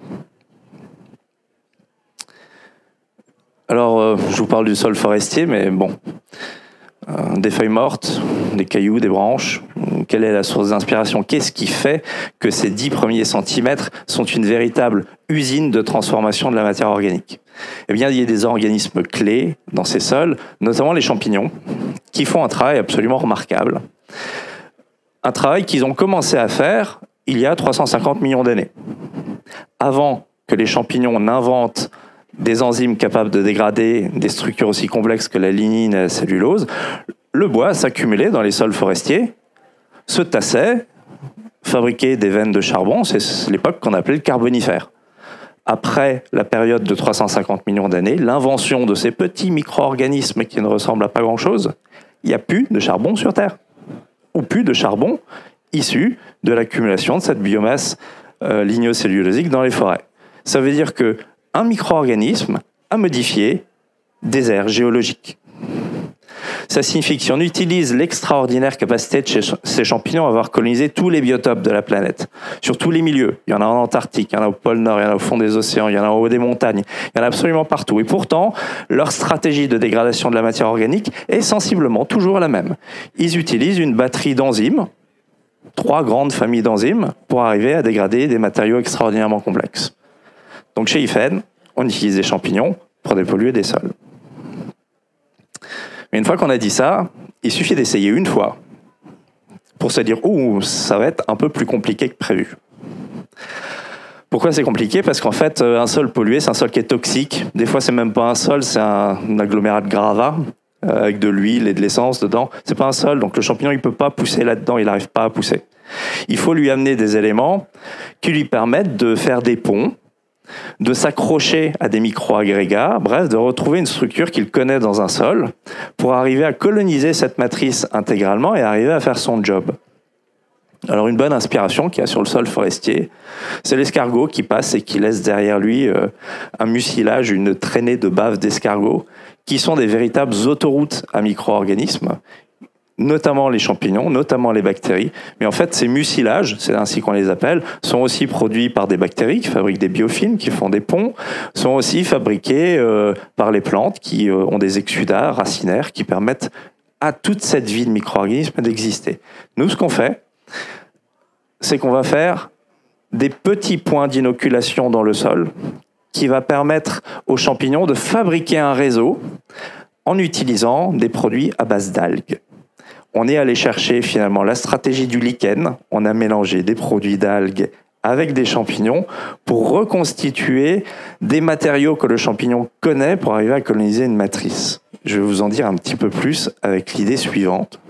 Alors, je vous parle du sol forestier, mais bon, des feuilles mortes, des cailloux, des branches. Quelle est la source d'inspiration ? Qu'est-ce qui fait que ces 10 premiers centimètres sont une véritable usine de transformation de la matière organique ? Eh bien, il y a des organismes clés dans ces sols, notamment les champignons, qui font un travail absolument remarquable. Un travail qu'ils ont commencé à faire il y a 350 millions d'années. Avant que les champignons n'inventent des enzymes capables de dégrader des structures aussi complexes que la lignine et la cellulose, le bois s'accumulait dans les sols forestiers, se tassait, fabriquait des veines de charbon, c'est l'époque qu'on appelait le Carbonifère. Après la période de 350 millions d'années, l'invention de ces petits micro-organismes qui ne ressemblent à pas grand-chose, il n'y a plus de charbon sur Terre, ou plus de charbon issu de l'accumulation de cette biomasse lignocellulosique dans les forêts. Ça veut dire qu'un micro-organisme a modifié des aires géologiques. Ça signifie que si on utilise l'extraordinaire capacité de ces champignons à avoir colonisé tous les biotopes de la planète, sur tous les milieux, il y en a en Antarctique, il y en a au pôle Nord, il y en a au fond des océans, il y en a en haut des montagnes, il y en a absolument partout. Et pourtant, leur stratégie de dégradation de la matière organique est sensiblement toujours la même. Ils utilisent une batterie d'enzymes, 3 grandes familles d'enzymes, pour arriver à dégrader des matériaux extraordinairement complexes. Donc chez IFEN, on utilise des champignons pour dépolluer des sols. Mais une fois qu'on a dit ça, il suffit d'essayer une fois pour se dire « Ouh, ça va être un peu plus compliqué que prévu ». Pourquoi c'est compliqué ? Parce qu'en fait, un sol pollué, c'est un sol qui est toxique. Des fois, c'est même pas un sol, c'est un agglomérat de gravats avec de l'huile et de l'essence dedans. C'est pas un sol, donc le champignon, il peut pas pousser là-dedans, il n'arrive pas à pousser. Il faut lui amener des éléments qui lui permettent de faire des ponts, de s'accrocher à des micro-agrégats, bref, de retrouver une structure qu'il connaît dans un sol pour arriver à coloniser cette matrice intégralement et arriver à faire son job. Alors une bonne inspiration qu'il y a sur le sol forestier, c'est l'escargot qui passe et qui laisse derrière lui un mucilage, une traînée de bave d'escargots qui sont des véritables autoroutes à micro-organismes. notamment les champignons, notamment les bactéries. Mais en fait, ces mucilages, c'est ainsi qu'on les appelle, sont aussi produits par des bactéries qui fabriquent des biofilms, qui font des ponts, sont aussi fabriqués par les plantes qui ont des exsudats racinaires qui permettent à toute cette vie de micro-organismes d'exister. Nous, ce qu'on fait, c'est qu'on va faire des petits points d'inoculation dans le sol qui va permettre aux champignons de fabriquer un réseau en utilisant des produits à base d'algues. On est allé chercher finalement la stratégie du lichen. On a mélangé des produits d'algues avec des champignons pour reconstituer des matériaux que le champignon connaît pour arriver à coloniser une matrice. Je vais vous en dire un petit peu plus avec l'idée suivante.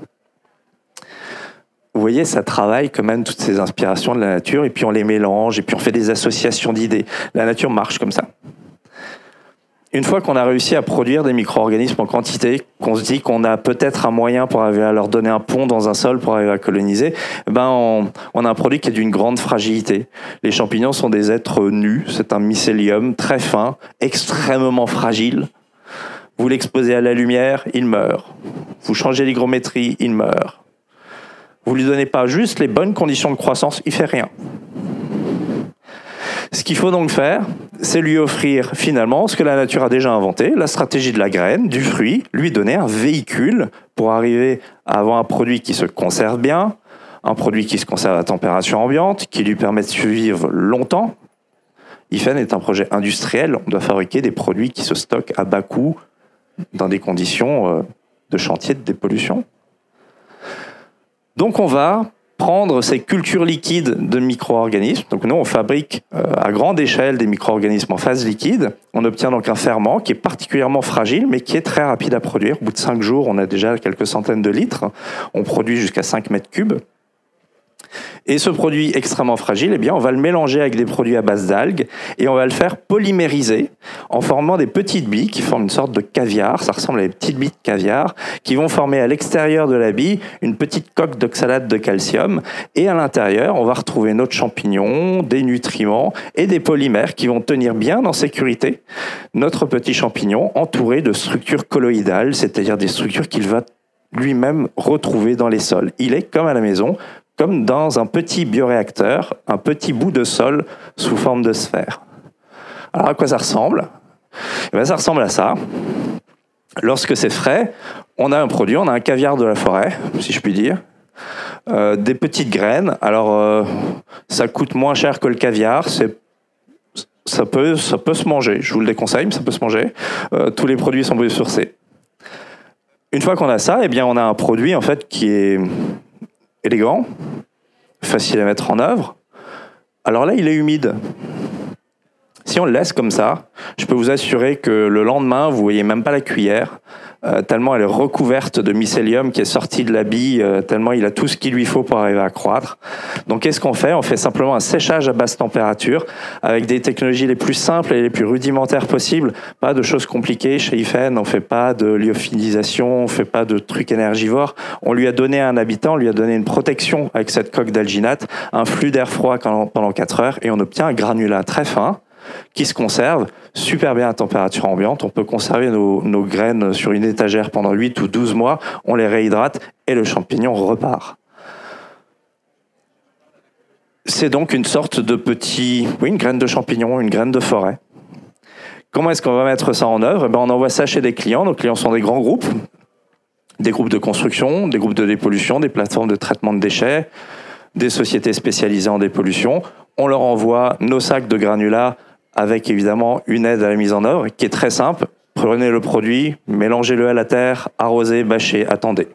Vous voyez, ça travaille quand même toutes ces inspirations de la nature et puis on les mélange et puis on fait des associations d'idées. La nature marche comme ça. Une fois qu'on a réussi à produire des micro-organismes en quantité, qu'on se dit qu'on a peut-être un moyen pour arriver à leur donner un pont dans un sol pour arriver à coloniser, on a un produit qui est d'une grande fragilité. Les champignons sont des êtres nus, c'est un mycélium très fin, extrêmement fragile. Vous l'exposez à la lumière, il meurt. Vous changez l'hygrométrie, il meurt. Vous lui donnez pas juste les bonnes conditions de croissance, il fait rien. Ce qu'il faut donc faire, c'est lui offrir finalement ce que la nature a déjà inventé, la stratégie de la graine, du fruit, lui donner un véhicule pour arriver à avoir un produit qui se conserve bien, un produit qui se conserve à température ambiante, qui lui permet de survivre longtemps. IFEN est un projet industriel, on doit fabriquer des produits qui se stockent à bas coût dans des conditions de chantier de dépollution. Donc on va prendre ces cultures liquides de micro-organismes. Donc nous, on fabrique à grande échelle des micro-organismes en phase liquide. On obtient donc un ferment qui est particulièrement fragile, mais qui est très rapide à produire. Au bout de 5 jours, on a déjà quelques centaines de litres. On produit jusqu'à 5 mètres cubes. Et ce produit extrêmement fragile, eh bien, on va le mélanger avec des produits à base d'algues et on va le faire polymériser en formant des petites billes qui forment une sorte de caviar. Ça ressemble à des petites billes de caviar qui vont former à l'extérieur de la bille une petite coque d'oxalate de calcium. Et à l'intérieur, on va retrouver notre champignon, des nutriments et des polymères qui vont tenir bien en sécurité notre petit champignon entouré de structures colloïdales, c'est-à-dire des structures qu'il va lui-même retrouver dans les sols. Il est comme à la maison, comme dans un petit bioréacteur, un petit bout de sol sous forme de sphère. Alors à quoi ça ressemble ? Eh bien, ça ressemble à ça. Lorsque c'est frais, on a un produit, on a un caviar de la forêt, si je puis dire, des petites graines. Alors ça coûte moins cher que le caviar, ça peut se manger. Je vous le déconseille, mais ça peut se manger. Tous les produits sont biosourcés. Une fois qu'on a ça, eh bien on a un produit en fait qui est élégant, facile à mettre en œuvre. Alors là, il est humide. Si on le laisse comme ça, je peux vous assurer que le lendemain, vous voyez même pas la cuillère, tellement elle est recouverte de mycélium qui est sorti de la bille, tellement il a tout ce qu'il lui faut pour arriver à croître. Donc qu'est-ce qu'on fait ? On fait simplement un séchage à basse température avec des technologies les plus simples et les plus rudimentaires possibles. Pas de choses compliquées chez IFEN, on fait pas de lyophilisation, on fait pas de trucs énergivores. On lui a donné un habitat, on lui a donné une protection avec cette coque d'alginate, un flux d'air froid pendant 4 heures et on obtient un granulat très fin qui se conserve super bien à température ambiante. On peut conserver nos graines sur une étagère pendant 8 ou 12 mois, on les réhydrate et le champignon repart. C'est donc une sorte de une graine de champignon, une graine de forêt. Comment est-ce qu'on va mettre ça en œuvre ? On envoie ça chez des clients. Nos clients sont des grands groupes de construction, des groupes de dépollution, des plateformes de traitement de déchets, des sociétés spécialisées en dépollution. On leur envoie nos sacs de granulats avec évidemment une aide à la mise en œuvre qui est très simple. Prenez le produit, mélangez-le à la terre, arrosez, bâchez, attendez.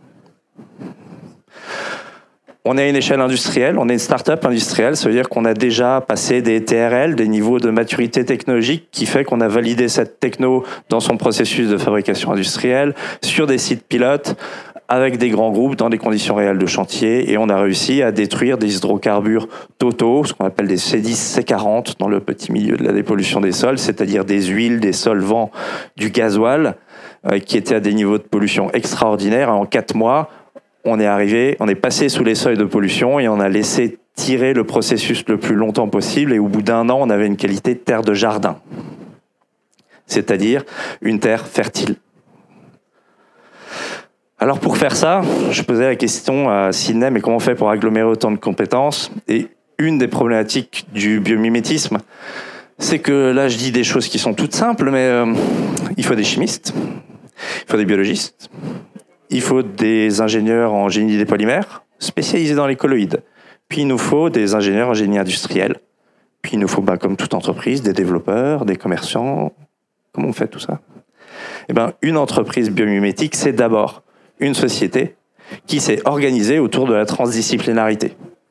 On est à une échelle industrielle, on est une start-up industrielle, ça veut dire qu'on a déjà passé des TRL, des niveaux de maturité technologique qui fait qu'on a validé cette techno dans son processus de fabrication industrielle, sur des sites pilotes, avec des grands groupes dans des conditions réelles de chantier, et on a réussi à détruire des hydrocarbures totaux, ce qu'on appelle des C10, C40 dans le petit milieu de la dépollution des sols, c'est-à-dire des huiles, des solvants, du gasoil, qui étaient à des niveaux de pollution extraordinaires. En 4 mois, on est passé sous les seuils de pollution et on a laissé tirer le processus le plus longtemps possible, et au bout d'1 an, on avait une qualité de terre de jardin, c'est-à-dire une terre fertile. Alors pour faire ça, je posais la question à Sidney, mais comment on fait pour agglomérer autant de compétences? Et une des problématiques du biomimétisme, c'est que là je dis des choses qui sont toutes simples, mais il faut des chimistes, il faut des biologistes, il faut des ingénieurs en génie des polymères, spécialisés dans les colloïdes. Puis il nous faut des ingénieurs en génie industriel. Puis il nous faut, comme toute entreprise, des développeurs, des commerciants. Comment on fait tout ça? Eh bien, une entreprise biomimétique, c'est d'abord une société qui s'est organisée autour de la transdisciplinarité.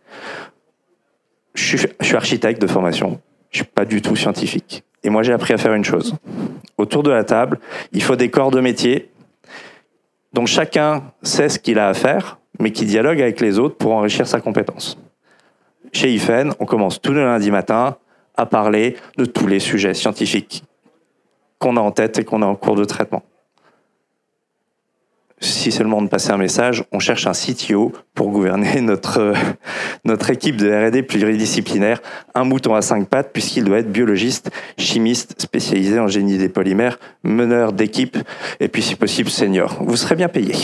Je suis architecte de formation, je suis pas du tout scientifique. Et moi, j'ai appris à faire une chose. Autour de la table, il faut des corps de métier. Donc chacun sait ce qu'il a à faire, mais qui dialogue avec les autres pour enrichir sa compétence. Chez IFEN, on commence tous les lundis matin à parler de tous les sujets scientifiques qu'on a en tête et qu'on a en cours de traitement. Si c'est le moment de passer un message, on cherche un CTO pour gouverner notre équipe de R&D pluridisciplinaire, un mouton à 5 pattes, puisqu'il doit être biologiste, chimiste, spécialisé en génie des polymères, meneur d'équipe, et puis si possible senior. Vous serez bien payé.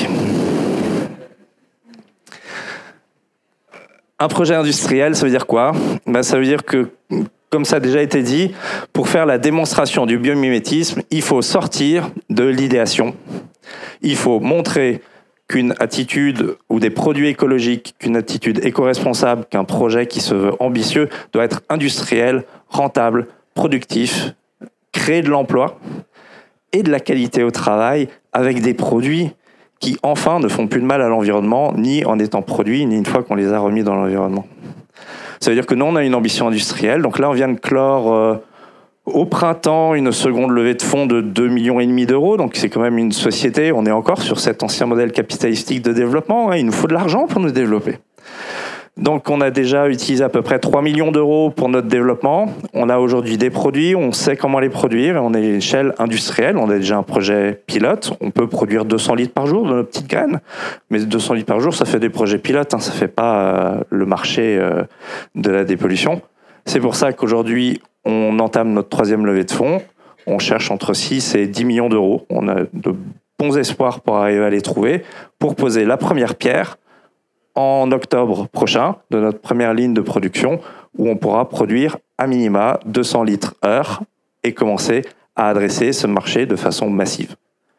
Un projet industriel, ça veut dire quoi? Ça veut dire que, comme ça a déjà été dit, pour faire la démonstration du biomimétisme, il faut sortir de l'idéation. Il faut montrer qu'une attitude ou des produits écologiques, qu'une attitude éco-responsable, qu'un projet qui se veut ambitieux doit être industriel, rentable, productif, créer de l'emploi et de la qualité au travail avec des produits qui, enfin, ne font plus de mal à l'environnement, ni en étant produits, ni une fois qu'on les a remis dans l'environnement. Ça veut dire que nous, on a une ambition industrielle. Donc là, on vient de clore au printemps une seconde levée de fonds de 2,5 millions d'euros. Donc c'est quand même une société. On est encore sur cet ancien modèle capitalistique de développement. Il nous faut de l'argent pour nous développer. Donc on a déjà utilisé à peu près 3 millions d'euros pour notre développement. On a aujourd'hui des produits, on sait comment les produire. Et on est à l'échelle industrielle. On a déjà un projet pilote. On peut produire 200 litres par jour de nos petites graines. Mais 200 litres par jour, ça fait des projets pilotes. Ça ne fait pas le marché de la dépollution. C'est pour ça qu'aujourd'hui, on entame notre 3e levée de fonds. On cherche entre 6 et 10 millions d'euros. On a de bons espoirs pour arriver à les trouver, pour poser la première pierre en octobre prochain de notre première ligne de production, où on pourra produire à minima 200 litres heure et commencer à adresser ce marché de façon massive.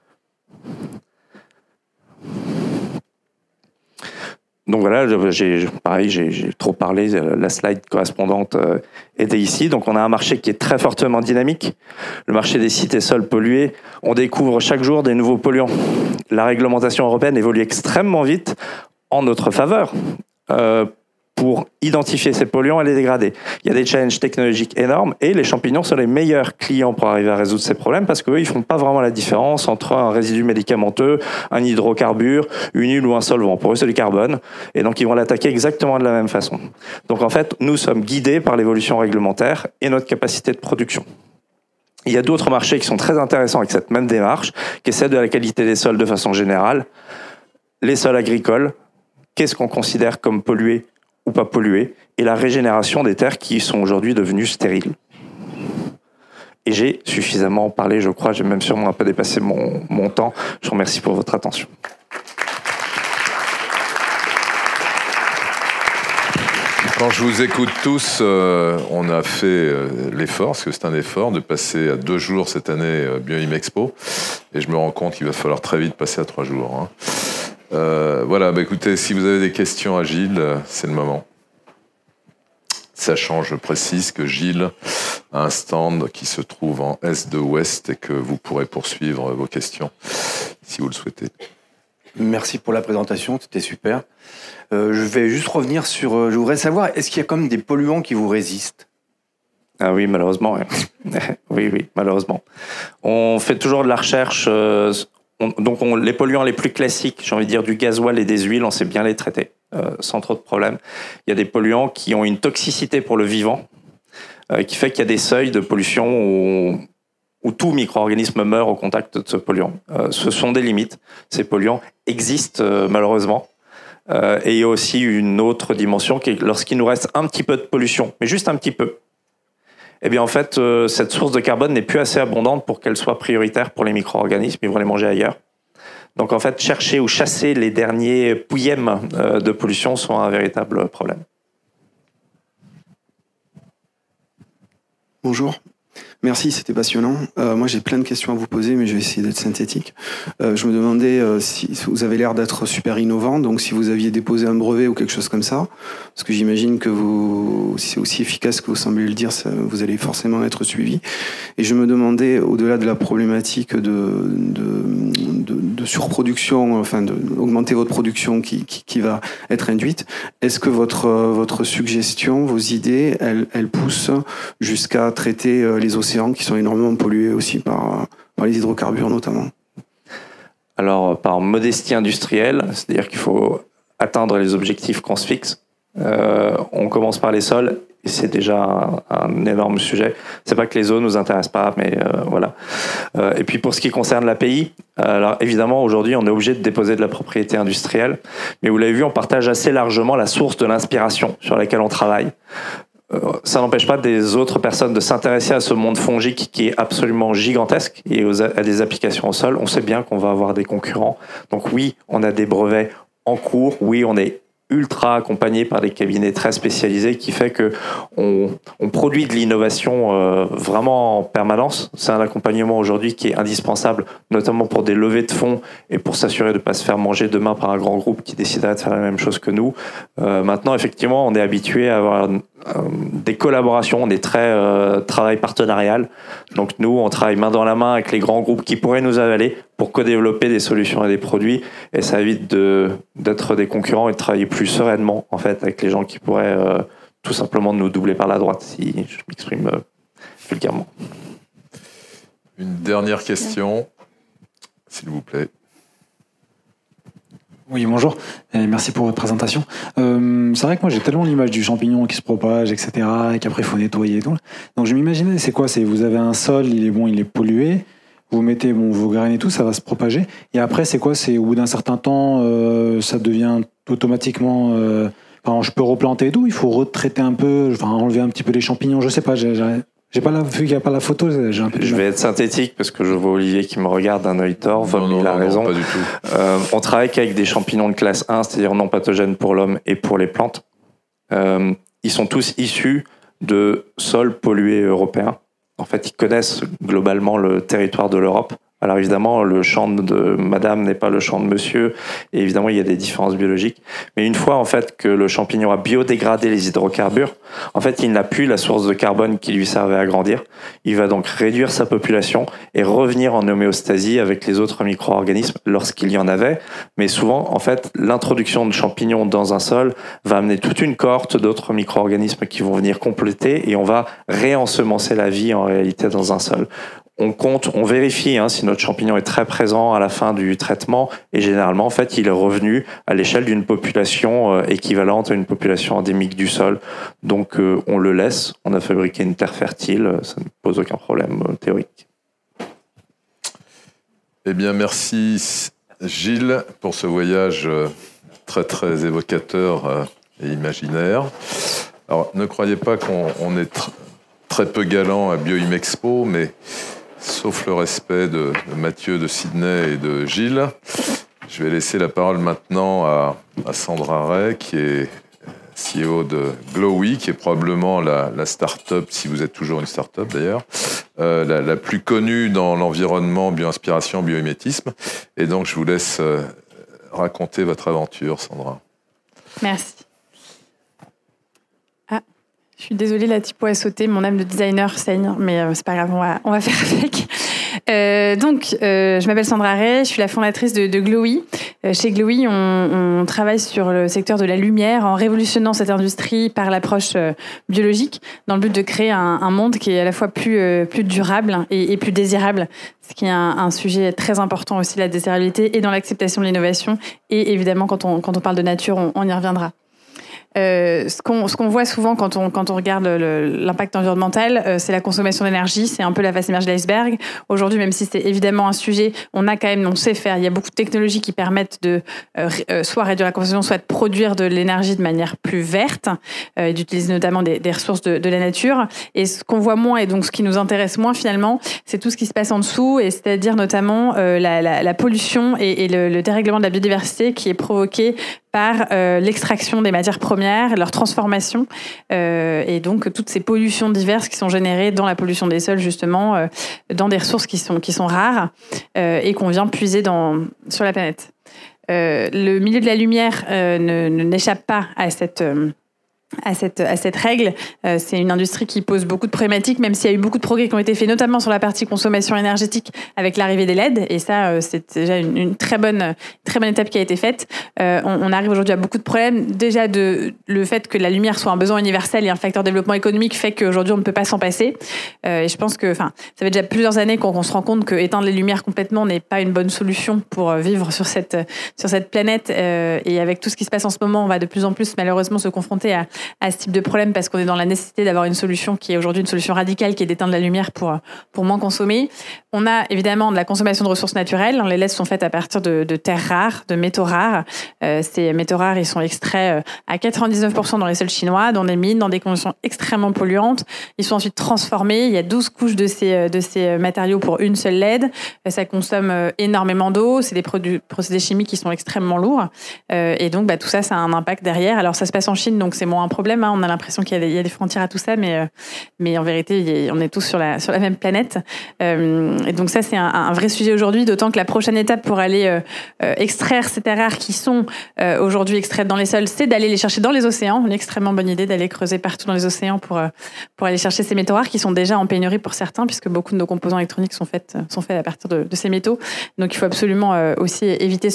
Donc voilà, j'ai trop parlé, la slide correspondante était ici. Donc on a un marché qui est très fortement dynamique. Le marché des sites et sols pollués, on découvre chaque jour des nouveaux polluants. La réglementation européenne évolue extrêmement vite en notre faveur pour identifier ces polluants et les dégrader. Il y a des challenges technologiques énormes et les champignons sont les meilleurs clients pour arriver à résoudre ces problèmes parce qu'eux, ils font pas vraiment la différence entre un résidu médicamenteux, un hydrocarbure, une huile ou un solvant. Pour eux, c'est du carbone et donc ils vont l'attaquer exactement de la même façon. Donc en fait, nous sommes guidés par l'évolution réglementaire et notre capacité de production. Il y a d'autres marchés qui sont très intéressants avec cette même démarche, qui est celle de la qualité des sols de façon générale. Les sols agricoles, qu'est-ce qu'on considère comme pollué ou pas pollués, et la régénération des terres qui sont aujourd'hui devenues stériles. Et j'ai suffisamment parlé, je crois, j'ai même sûrement un peu dépassé mon temps. Je vous remercie pour votre attention. Quand je vous écoute tous, on a fait l'effort, parce que c'est un effort, de passer à 2 jours cette année Bioimexpo, et je me rends compte qu'il va falloir très vite passer à 3 jours. Hein. Voilà, écoutez, si vous avez des questions à Gilles, c'est le moment. Sachant, je précise que Gilles a un stand qui se trouve en Est de Ouest et que vous pourrez poursuivre vos questions si vous le souhaitez. Merci pour la présentation, c'était super. Je vais juste revenir sur... je voudrais savoir, est-ce qu'il y a comme des polluants qui vous résistent? Ah oui, malheureusement. Oui, malheureusement. On fait toujours de la recherche... les polluants les plus classiques, j'ai envie de dire du gasoil et des huiles, on sait bien les traiter sans trop de problèmes. Il y a des polluants qui ont une toxicité pour le vivant, qui fait qu'il y a des seuils de pollution où tout micro-organisme meurt au contact de ce polluant. Ce sont des limites. Ces polluants existent malheureusement. Et il y a aussi une autre dimension qui est lorsqu'il nous reste un petit peu de pollution, mais juste un petit peu, eh bien en fait, cette source de carbone n'est plus assez abondante pour qu'elle soit prioritaire pour les micro-organismes, ils vont les manger ailleurs. Donc en fait, chercher ou chasser les derniers pouillèmes de pollution sont un véritable problème. Bonjour. Merci, c'était passionnant. Moi, j'ai plein de questions à vous poser, mais je vais essayer d'être synthétique. Je me demandais si vous avez l'air d'être super innovant, donc si vous aviez déposé un brevet ou quelque chose comme ça, parce que j'imagine que si c'est aussi efficace que vous semblez le dire, vous allez forcément être suivi. Et je me demandais, au-delà de la problématique de surproduction, enfin d'augmenter votre production qui va être induite, est-ce que votre suggestion, vos idées, elles poussent jusqu'à traiter les océans qui sont énormément pollués aussi par les hydrocarbures notamment? Alors, par modestie industrielle, c'est-à-dire qu'il faut atteindre les objectifs qu'on se fixe. On commence par les sols, et c'est déjà un énorme sujet. C'est pas que les eaux nous intéressent pas, mais voilà. Et puis pour ce qui concerne l'API, alors évidemment aujourd'hui on est obligé de déposer de la propriété industrielle, mais vous l'avez vu, on partage assez largement la source de l'inspiration sur laquelle on travaille. Ça n'empêche pas des autres personnes de s'intéresser à ce monde fongique qui est absolument gigantesque et à des applications au sol. On sait bien qu'on va avoir des concurrents. Donc oui, on a des brevets en cours. Oui, on est ultra accompagné par des cabinets très spécialisés qui fait que on produit de l'innovation vraiment en permanence. C'est un accompagnement aujourd'hui qui est indispensable, notamment pour des levées de fonds et pour s'assurer de ne pas se faire manger demain par un grand groupe qui déciderait de faire la même chose que nous. Maintenant, effectivement, on est habitué à avoir des collaborations, des travail partenarial. Donc nous, on travaille main dans la main avec les grands groupes qui pourraient nous avaler pour co-développer des solutions et des produits, et ça évite d'être des concurrents et de travailler plus sereinement en fait avec les gens qui pourraient tout simplement nous doubler par la droite, si je m'exprime vulgairement. Une dernière question, s'il vous plaît. Oui, bonjour, et merci pour votre présentation. C'est vrai que moi j'ai tellement l'image du champignon qui se propage, etc., et qu'après il faut nettoyer et tout. Donc je m'imaginais, c'est quoi? Vous avez un sol, il est pollué, vous mettez vos graines et tout, ça va se propager. Et après, c'est quoi? C'est au bout d'un certain temps, ça devient automatiquement... je peux replanter et tout, il faut retraiter un peu, enlever un petit peu les champignons, je sais pas, vu qu'il n'y a pas la photo, j'ai un peu... Je vais être synthétique parce que je vois Olivier qui me regarde d'un œil torve, mais il a raison. Non, pas du tout. On travaille qu'avec des champignons de classe 1, c'est-à-dire non pathogènes pour l'homme et pour les plantes. Ils sont tous issus de sols pollués européens. En fait, ils connaissent globalement le territoire de l'Europe. Alors évidemment, le champ de madame n'est pas le champ de monsieur, et évidemment, il y a des différences biologiques. Mais une fois, en fait, que le champignon a biodégradé les hydrocarbures, en fait, il n'a plus la source de carbone qui lui servait à grandir. Il va donc réduire sa population et revenir en homéostasie avec les autres micro-organismes lorsqu'il y en avait. Mais souvent, en fait, l'introduction de champignons dans un sol va amener toute une cohorte d'autres micro-organismes qui vont venir compléter, et on va réensemencer la vie en réalité dans un sol. On vérifie si notre champignon est très présent à la fin du traitement, et généralement en fait il est revenu à l'échelle d'une population équivalente à une population endémique du sol. Donc on le laisse, on a fabriqué une terre fertile, ça ne pose aucun problème théorique. Eh bien merci Gilles pour ce voyage très très évocateur et imaginaire. Alors ne croyez pas qu'on est très peu galant à Bioimexpo, mais sauf le respect de Mathieu, de Sydney et de Gilles, je vais laisser la parole maintenant à Sandra Ray, qui est CEO de Glowy, qui est probablement la start-up, si vous êtes toujours une start-up d'ailleurs, la plus connue dans l'environnement bioinspiration, biomimétisme. Et donc je vous laisse raconter votre aventure, Sandra. Merci. Je suis désolée, la typo a sauté, mon âme de designer saigne, mais c'est pas grave, on va faire avec. Je m'appelle Sandra Ray, je suis la fondatrice de Glowy. Chez Glowy, on travaille sur le secteur de la lumière en révolutionnant cette industrie par l'approche biologique, dans le but de créer un monde qui est à la fois plus durable et plus désirable, ce qui est un sujet très important aussi, la désirabilité, et dans l'acceptation de l'innovation. Et évidemment, quand on parle de nature, on y reviendra. Ce qu'on voit souvent quand on regarde l'impact environnemental, c'est la consommation d'énergie, c'est un peu la face émergée de l'iceberg. Aujourd'hui, même si c'est évidemment un sujet, on sait faire. Il y a beaucoup de technologies qui permettent de soit réduire la consommation, soit de produire de l'énergie de manière plus verte, et d'utiliser notamment des ressources de la nature. Et ce qu'on voit moins, et donc ce qui nous intéresse moins finalement, c'est tout ce qui se passe en dessous, et c'est-à-dire notamment la pollution et le dérèglement de la biodiversité qui est provoqué par l'extraction des matières premières, leur transformation, et donc toutes ces pollutions diverses qui sont générées dans la pollution des sols, justement, dans des ressources qui sont rares et qu'on vient puiser sur la planète. Le milieu de la lumière n'échappe pas à cette règle. C'est une industrie qui pose beaucoup de problématiques, même s'il y a eu beaucoup de progrès qui ont été faits, notamment sur la partie consommation énergétique avec l'arrivée des LED. Et ça, c'est déjà une très bonne étape qui a été faite. On arrive aujourd'hui à beaucoup de problèmes. Déjà, le fait que la lumière soit un besoin universel et un facteur de développement économique fait qu'aujourd'hui, on ne peut pas s'en passer. Et je pense que, ça fait déjà plusieurs années qu'on se rend compte que éteindre les lumières complètement n'est pas une bonne solution pour vivre sur cette planète. Et avec tout ce qui se passe en ce moment, on va de plus en plus, malheureusement, se confronter à ce type de problème parce qu'on est dans la nécessité d'avoir une solution qui est aujourd'hui une solution radicale qui est d'éteindre la lumière pour moins consommer. On a évidemment de la consommation de ressources naturelles. Les LED sont faites à partir de terres rares, de métaux rares. Ces métaux rares, ils sont extraits à 99% dans les sols chinois, dans des mines, dans des conditions extrêmement polluantes. Ils sont ensuite transformés. Il y a 12 couches de ces matériaux pour une seule LED. Ça consomme énormément d'eau. C'est des procédés chimiques qui sont extrêmement lourds. Et donc, tout ça, ça a un impact derrière. Alors, ça se passe en Chine, donc c'est moins un problème. On a l'impression qu'il y a des frontières à tout ça, mais en vérité, on est tous sur la même planète. Et donc ça, c'est un vrai sujet aujourd'hui, d'autant que la prochaine étape pour aller extraire ces terres rares qui sont aujourd'hui extraites dans les sols, c'est d'aller les chercher dans les océans. Une extrêmement bonne idée d'aller creuser partout dans les océans pour aller chercher ces métaux rares qui sont déjà en pénurie pour certains, puisque beaucoup de nos composants électroniques sont faits à partir de ces métaux. Donc il faut absolument aussi éviter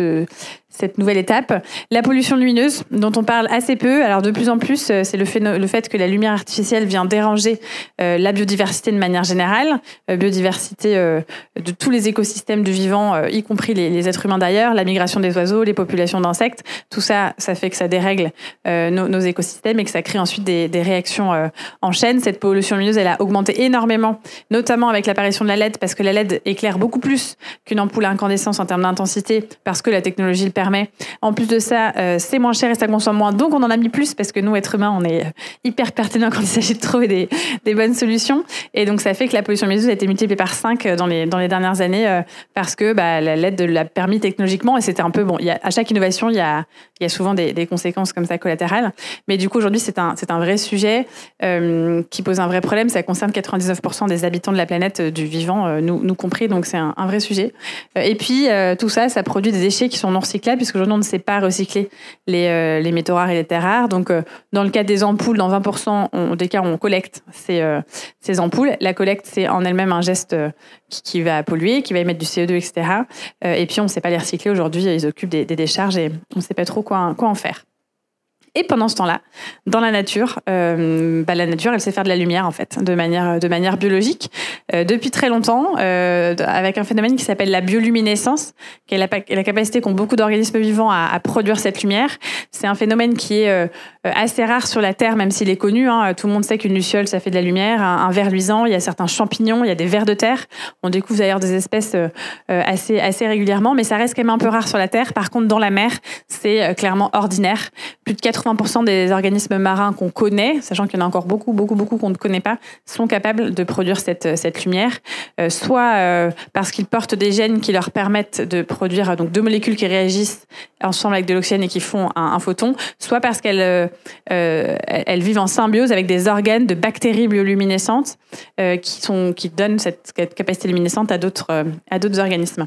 cette nouvelle étape. La pollution lumineuse, dont on parle assez peu, alors de plus en plus, c'est le fait que la lumière artificielle vient déranger la biodiversité de manière générale, biodiversité de tous les écosystèmes du vivant, y compris les êtres humains d'ailleurs, la migration des oiseaux, les populations d'insectes, tout ça, ça fait que ça dérègle nos écosystèmes et que ça crée ensuite des réactions en chaîne. Cette pollution lumineuse, elle a augmenté énormément, notamment avec l'apparition de la LED, parce que la LED éclaire beaucoup plus qu'une ampoule à incandescence en termes d'intensité, parce que la technologie le permet. En plus de ça, c'est moins cher et ça consomme moins, donc on en a mis plus parce que nous, êtres humains, on est hyper pertinents quand il s'agit de trouver des bonnes solutions. Et donc ça fait que la pollution lumineuse a été multipliée par 5 dans les dernières années parce que la LED l'a permis technologiquement et c'était un peu à chaque innovation, il y a souvent des conséquences comme ça collatérales. Mais du coup aujourd'hui c'est un vrai sujet qui pose un vrai problème. Ça concerne 99% des habitants de la planète du vivant, nous compris. Donc c'est un vrai sujet. Et puis tout ça produit des déchets qui sont non recyclables, puisqu'aujourd'hui on ne sait pas recycler les métaux rares et les terres rares. Donc dans le cas des ampoules, dans 20% des cas on collecte ces ampoules. La collecte, c'est en elle-même un geste qui va polluer, qui va émettre du CO2, etc. Et puis on ne sait pas les recycler aujourd'hui, ils occupent des décharges et on ne sait pas trop quoi en faire. Et pendant ce temps-là, dans la nature, la nature, elle sait faire de la lumière en fait, de manière biologique, depuis très longtemps, avec un phénomène qui s'appelle la bioluminescence, qui est la capacité qu'ont beaucoup d'organismes vivants à produire cette lumière. C'est un phénomène qui est assez rare sur la Terre, même s'il est connu. Tout le monde sait qu'une luciole, ça fait de la lumière. Un ver luisant, il y a certains champignons, il y a des vers de terre. On découvre d'ailleurs des espèces assez régulièrement, mais ça reste quand même un peu rare sur la Terre. Par contre, dans la mer, c'est clairement ordinaire. Plus de 80% des organismes marins qu'on connaît, sachant qu'il y en a encore beaucoup qu'on ne connaît pas, sont capables de produire cette lumière, soit parce qu'ils portent des gènes qui leur permettent de produire donc 2 molécules qui réagissent ensemble avec de l'oxygène et qui font un photon, soit parce qu'elles vivent en symbiose avec des organes de bactéries bioluminescentes qui donnent cette capacité luminescente à d'autres organismes.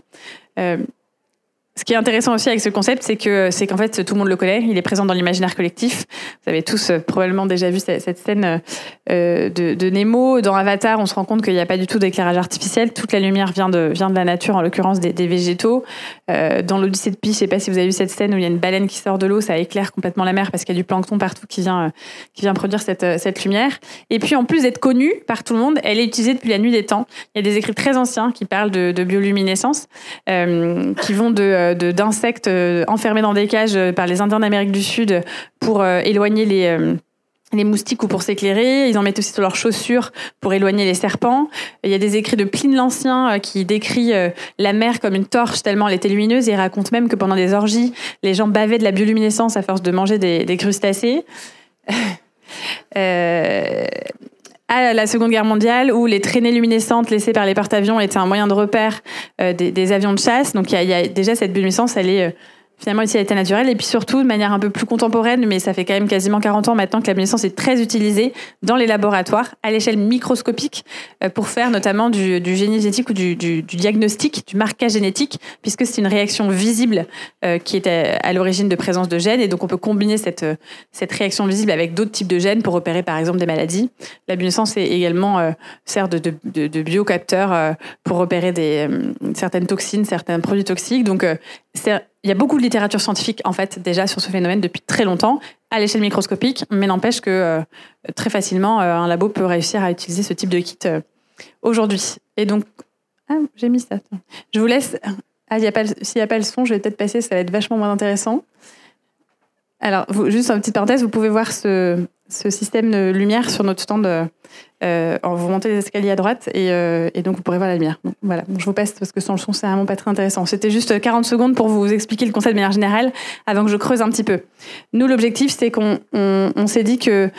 Ce qui est intéressant aussi avec ce concept, c'est qu'en fait, tout le monde le connaît. Il est présent dans l'imaginaire collectif. Vous avez tous probablement déjà vu cette scène de Nemo. Dans Avatar, on se rend compte qu'il n'y a pas du tout d'éclairage artificiel. Toute la lumière vient de la nature, en l'occurrence des végétaux. Dans l'Odyssée de Pi, je ne sais pas si vous avez vu cette scène où il y a une baleine qui sort de l'eau, ça éclaire complètement la mer parce qu'il y a du plancton partout qui vient produire cette lumière. Et puis, en plus d'être connue par tout le monde, elle est utilisée depuis la nuit des temps. Il y a des écrits très anciens qui parlent de bioluminescence, qui vont de d'insectes enfermés dans des cages par les Indiens d'Amérique du Sud pour éloigner les moustiques ou pour s'éclairer. Ils en mettent aussi sur leurs chaussures pour éloigner les serpents. Il y a des écrits de Pline l'Ancien qui décrit la mer comme une torche tellement elle était lumineuse. Et il raconte même que pendant des orgies, les gens bavaient de la bioluminescence à force de manger des crustacés. À la Seconde Guerre mondiale, où les traînées luminescentes laissées par les porte-avions étaient un moyen de repère des avions de chasse. Donc il y a déjà cette bioluminescence, elle est finalement ici à l'état naturel. Et puis surtout, de manière un peu plus contemporaine, mais ça fait quand même quasiment 40 ans maintenant que la bioluminescence est très utilisée dans les laboratoires, à l'échelle microscopique, pour faire notamment du génie génétique ou du diagnostic, du marquage génétique, puisque c'est une réaction visible qui est à l'origine de présence de gènes. Et donc on peut combiner cette réaction visible avec d'autres types de gènes pour repérer par exemple des maladies. La bioluminescence est également sert de biocapteur pour repérer certaines toxines, certains produits toxiques. Donc il y a beaucoup de littérature scientifique, en fait, déjà sur ce phénomène depuis très longtemps, à l'échelle microscopique, mais n'empêche que très facilement, un labo peut réussir à utiliser ce type de kit aujourd'hui. Et donc, j'ai mis ça. Je vous laisse. S'il n'y a pas le son, je vais peut-être passer, ça va être vachement moins intéressant. Alors, juste une petite parenthèse, vous pouvez voir ce système de lumière sur notre stand. Vous montez les escaliers à droite et donc vous pourrez voir la lumière. Donc, voilà, je vous passe parce que sans le son, c'est vraiment pas très intéressant. C'était juste 40 secondes pour vous expliquer le concept de manière générale avant que je creuse un petit peu. Nous, l'objectif, c'est qu'on s'est dit que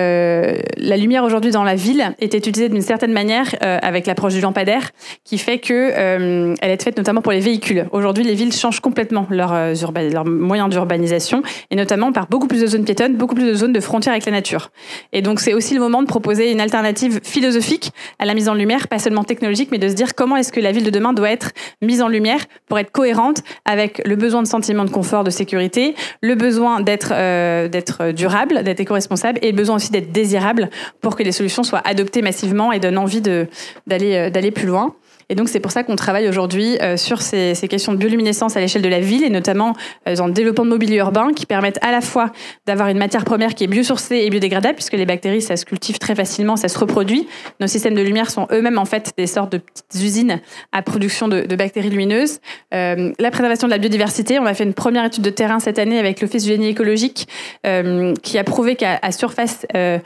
la lumière aujourd'hui dans la ville était utilisée d'une certaine manière avec l'approche du lampadaire qui fait que elle est faite notamment pour les véhicules. Aujourd'hui, les villes changent complètement leurs moyens d'urbanisation et notamment par beaucoup plus de zones piétonnes, beaucoup plus de zones de frontières avec la nature. Et donc, c'est aussi le moment de proposer une alternative philosophique à la mise en lumière, pas seulement technologique, mais de se dire comment est-ce que la ville de demain doit être mise en lumière pour être cohérente avec le besoin de sentiment de confort, de sécurité, le besoin d'être durable, d'être éco-responsable et le besoin aussi d'être désirable pour que les solutions soient adoptées massivement et donnent envie d'aller plus loin. Et donc, c'est pour ça qu'on travaille aujourd'hui sur ces questions de bioluminescence à l'échelle de la ville et notamment dans le développement de mobilier urbain qui permettent à la fois d'avoir une matière première qui est biosourcée et biodégradable puisque les bactéries, ça se cultive très facilement, ça se reproduit. Nos systèmes de lumière sont eux-mêmes en fait des sortes de petites usines à production de bactéries lumineuses. La préservation de la biodiversité, on a fait une première étude de terrain cette année avec l'Office du génie écologique qui a prouvé qu'à surface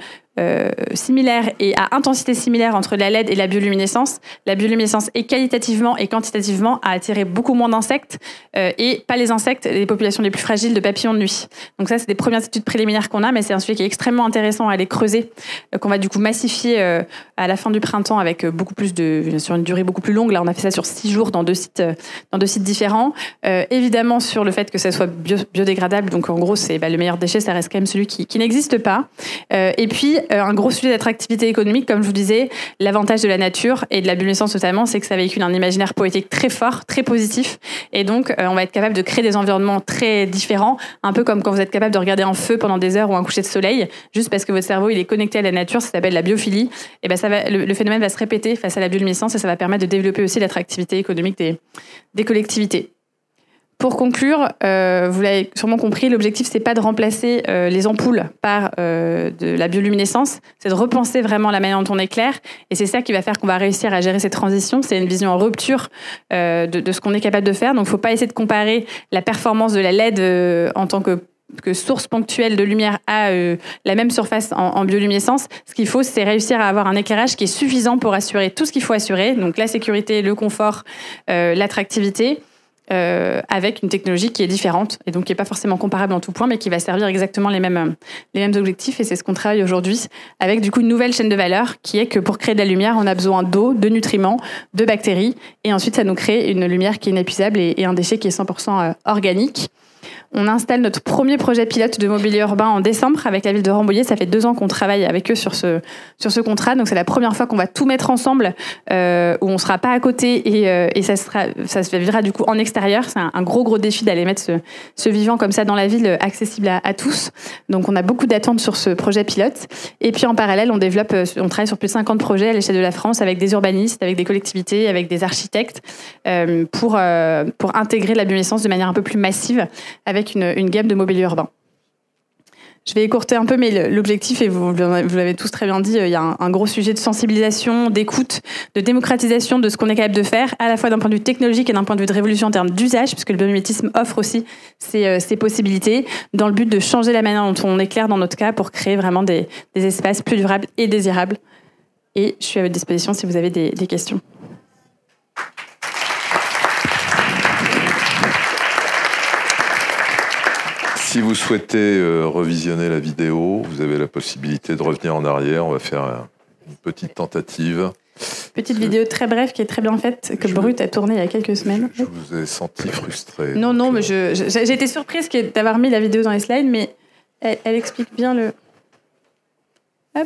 similaire et à intensité similaire entre la LED et la bioluminescence est qualitativement et quantitativement à attirer beaucoup moins d'insectes et pas les insectes, les populations les plus fragiles de papillons de nuit. Donc ça, c'est des premières études préliminaires qu'on a, mais c'est un sujet qui est extrêmement intéressant à aller creuser, qu'on va du coup massifier à la fin du printemps avec beaucoup plus sur une durée beaucoup plus longue. Là, on a fait ça sur 6 jours dans deux sites différents. Évidemment sur le fait que ça soit biodégradable. Donc en gros, c'est le meilleur déchet, ça reste quand même celui qui n'existe pas. Et puis un gros sujet d'attractivité économique, comme je vous disais, l'avantage de la nature et de la bioluminescence notamment, c'est que ça véhicule un imaginaire poétique très fort, très positif. Et donc, on va être capable de créer des environnements très différents, un peu comme quand vous êtes capable de regarder un feu pendant des heures ou un coucher de soleil, juste parce que votre cerveau il est connecté à la nature, ça s'appelle la biophilie. Et le phénomène va se répéter face à la bioluminescence et ça va permettre de développer aussi l'attractivité économique des collectivités. Pour conclure, vous l'avez sûrement compris, l'objectif, c'est pas de remplacer les ampoules par de la bioluminescence, c'est de repenser vraiment la manière dont on éclaire, et c'est ça qui va faire qu'on va réussir à gérer cette transition. C'est une vision en rupture de ce qu'on est capable de faire. Donc, faut pas essayer de comparer la performance de la LED en tant que source ponctuelle de lumière à la même surface en bioluminescence. Ce qu'il faut, c'est réussir à avoir un éclairage qui est suffisant pour assurer tout ce qu'il faut assurer, donc la sécurité, le confort, l'attractivité, avec une technologie qui est différente et donc qui n'est pas forcément comparable en tout point, mais qui va servir exactement les mêmes objectifs. Et c'est ce qu'on travaille aujourd'hui avec du coup une nouvelle chaîne de valeur qui est que pour créer de la lumière, on a besoin d'eau, de nutriments, de bactéries, et ensuite ça nous crée une lumière qui est inépuisable et un déchet qui est 100% organique. On installe notre premier projet pilote de mobilier urbain en décembre avec la ville de Rambouillet. Ça fait 2 ans qu'on travaille avec eux sur ce contrat. Donc c'est la première fois qu'on va tout mettre ensemble, où on sera pas à côté et ça se vivra du coup en extérieur. C'est un gros défi d'aller mettre ce vivant comme ça dans la ville, accessible à tous. Donc on a beaucoup d'attentes sur ce projet pilote. Et puis en parallèle, on travaille sur plus de 50 projets à l'échelle de la France avec des urbanistes, avec des collectivités, avec des architectes, pour intégrer la bioluminescence de manière un peu plus massive avec une gamme de mobilier urbain. Je vais écourter un peu, mais l'objectif, et vous l'avez tous très bien dit, il y a un gros sujet de sensibilisation, d'écoute, de démocratisation de ce qu'on est capable de faire, à la fois d'un point de vue technologique et d'un point de vue de révolution en termes d'usage, puisque le biomimétisme offre aussi ces possibilités, dans le but de changer la manière dont on éclaire dans notre cas pour créer vraiment des espaces plus durables et désirables. Et je suis à votre disposition si vous avez des questions. Si vous souhaitez revisionner la vidéo, vous avez la possibilité de revenir en arrière. On va faire une petite tentative. Petite vidéo très brève qui est très bien faite, que Brut a tournée il y a quelques semaines. Je vous ai senti frustré. Non, mais j'ai été surprise d'avoir mis la vidéo dans les slides, mais elle explique bien le... Hop.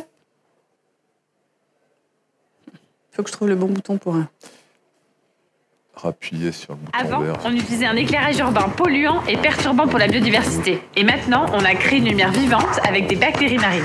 Il faut que je trouve le bon bouton pour... Rappuyez sur le bouton Avant, vert. on utilisait un éclairage urbain polluant et perturbant pour la biodiversité. Et maintenant, on a créé une lumière vivante avec des bactéries marines.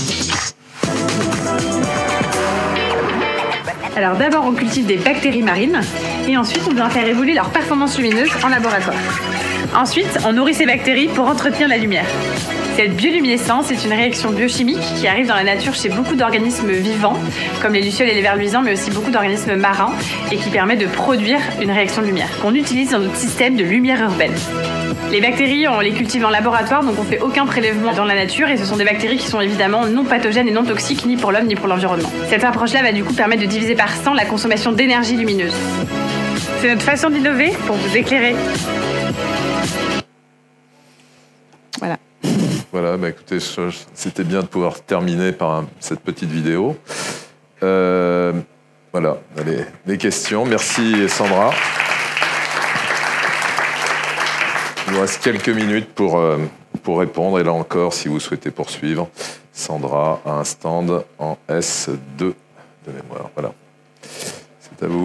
Alors d'abord, on cultive des bactéries marines et ensuite, on vient faire évoluer leur performance lumineuse en laboratoire. Ensuite, on nourrit ces bactéries pour entretenir la lumière. Cette bioluminescence est une réaction biochimique qui arrive dans la nature chez beaucoup d'organismes vivants, comme les lucioles et les vers luisants, mais aussi beaucoup d'organismes marins, et qui permet de produire une réaction de lumière, qu'on utilise dans notre système de lumière urbaine. Les bactéries, on les cultive en laboratoire, donc on ne fait aucun prélèvement dans la nature, et ce sont des bactéries qui sont évidemment non pathogènes et non toxiques, ni pour l'homme ni pour l'environnement. Cette approche-là va du coup permettre de diviser par 100 la consommation d'énergie lumineuse. C'est notre façon d'innover pour vous éclairer. Voilà. Voilà, écoutez, c'était bien de pouvoir terminer par cette petite vidéo. Voilà, allez, les questions. Merci Sandra. Il nous reste quelques minutes pour répondre. Et là encore, si vous souhaitez poursuivre, Sandra a un stand en S2 de mémoire. Voilà, c'est à vous.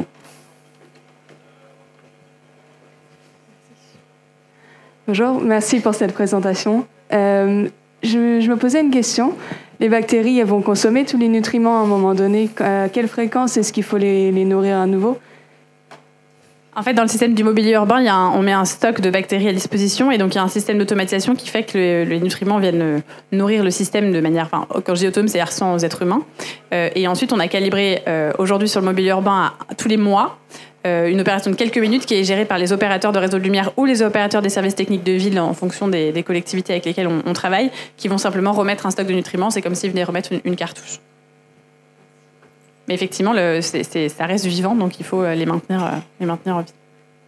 Bonjour, merci pour cette présentation. Je me posais une question. Les bactéries, elles vont consommer tous les nutriments à un moment donné. À quelle fréquence est-ce qu'il faut les nourrir à nouveau ? En fait, dans le système du mobilier urbain, on met un stock de bactéries à disposition, et donc il y a un système d'automatisation qui fait que les nutriments viennent nourrir le système de manière... Enfin, quand je dis autonome, c'est-à-dire sans êtres humains. Et ensuite, on a calibré aujourd'hui sur le mobilier urbain tous les mois une opération de quelques minutes qui est gérée par les opérateurs de réseau de lumière ou les opérateurs des services techniques de ville en fonction des collectivités avec lesquelles on travaille, qui vont simplement remettre un stock de nutriments. C'est comme s'ils venaient remettre une cartouche. Mais effectivement, ça reste vivant, donc il faut les maintenir en vie.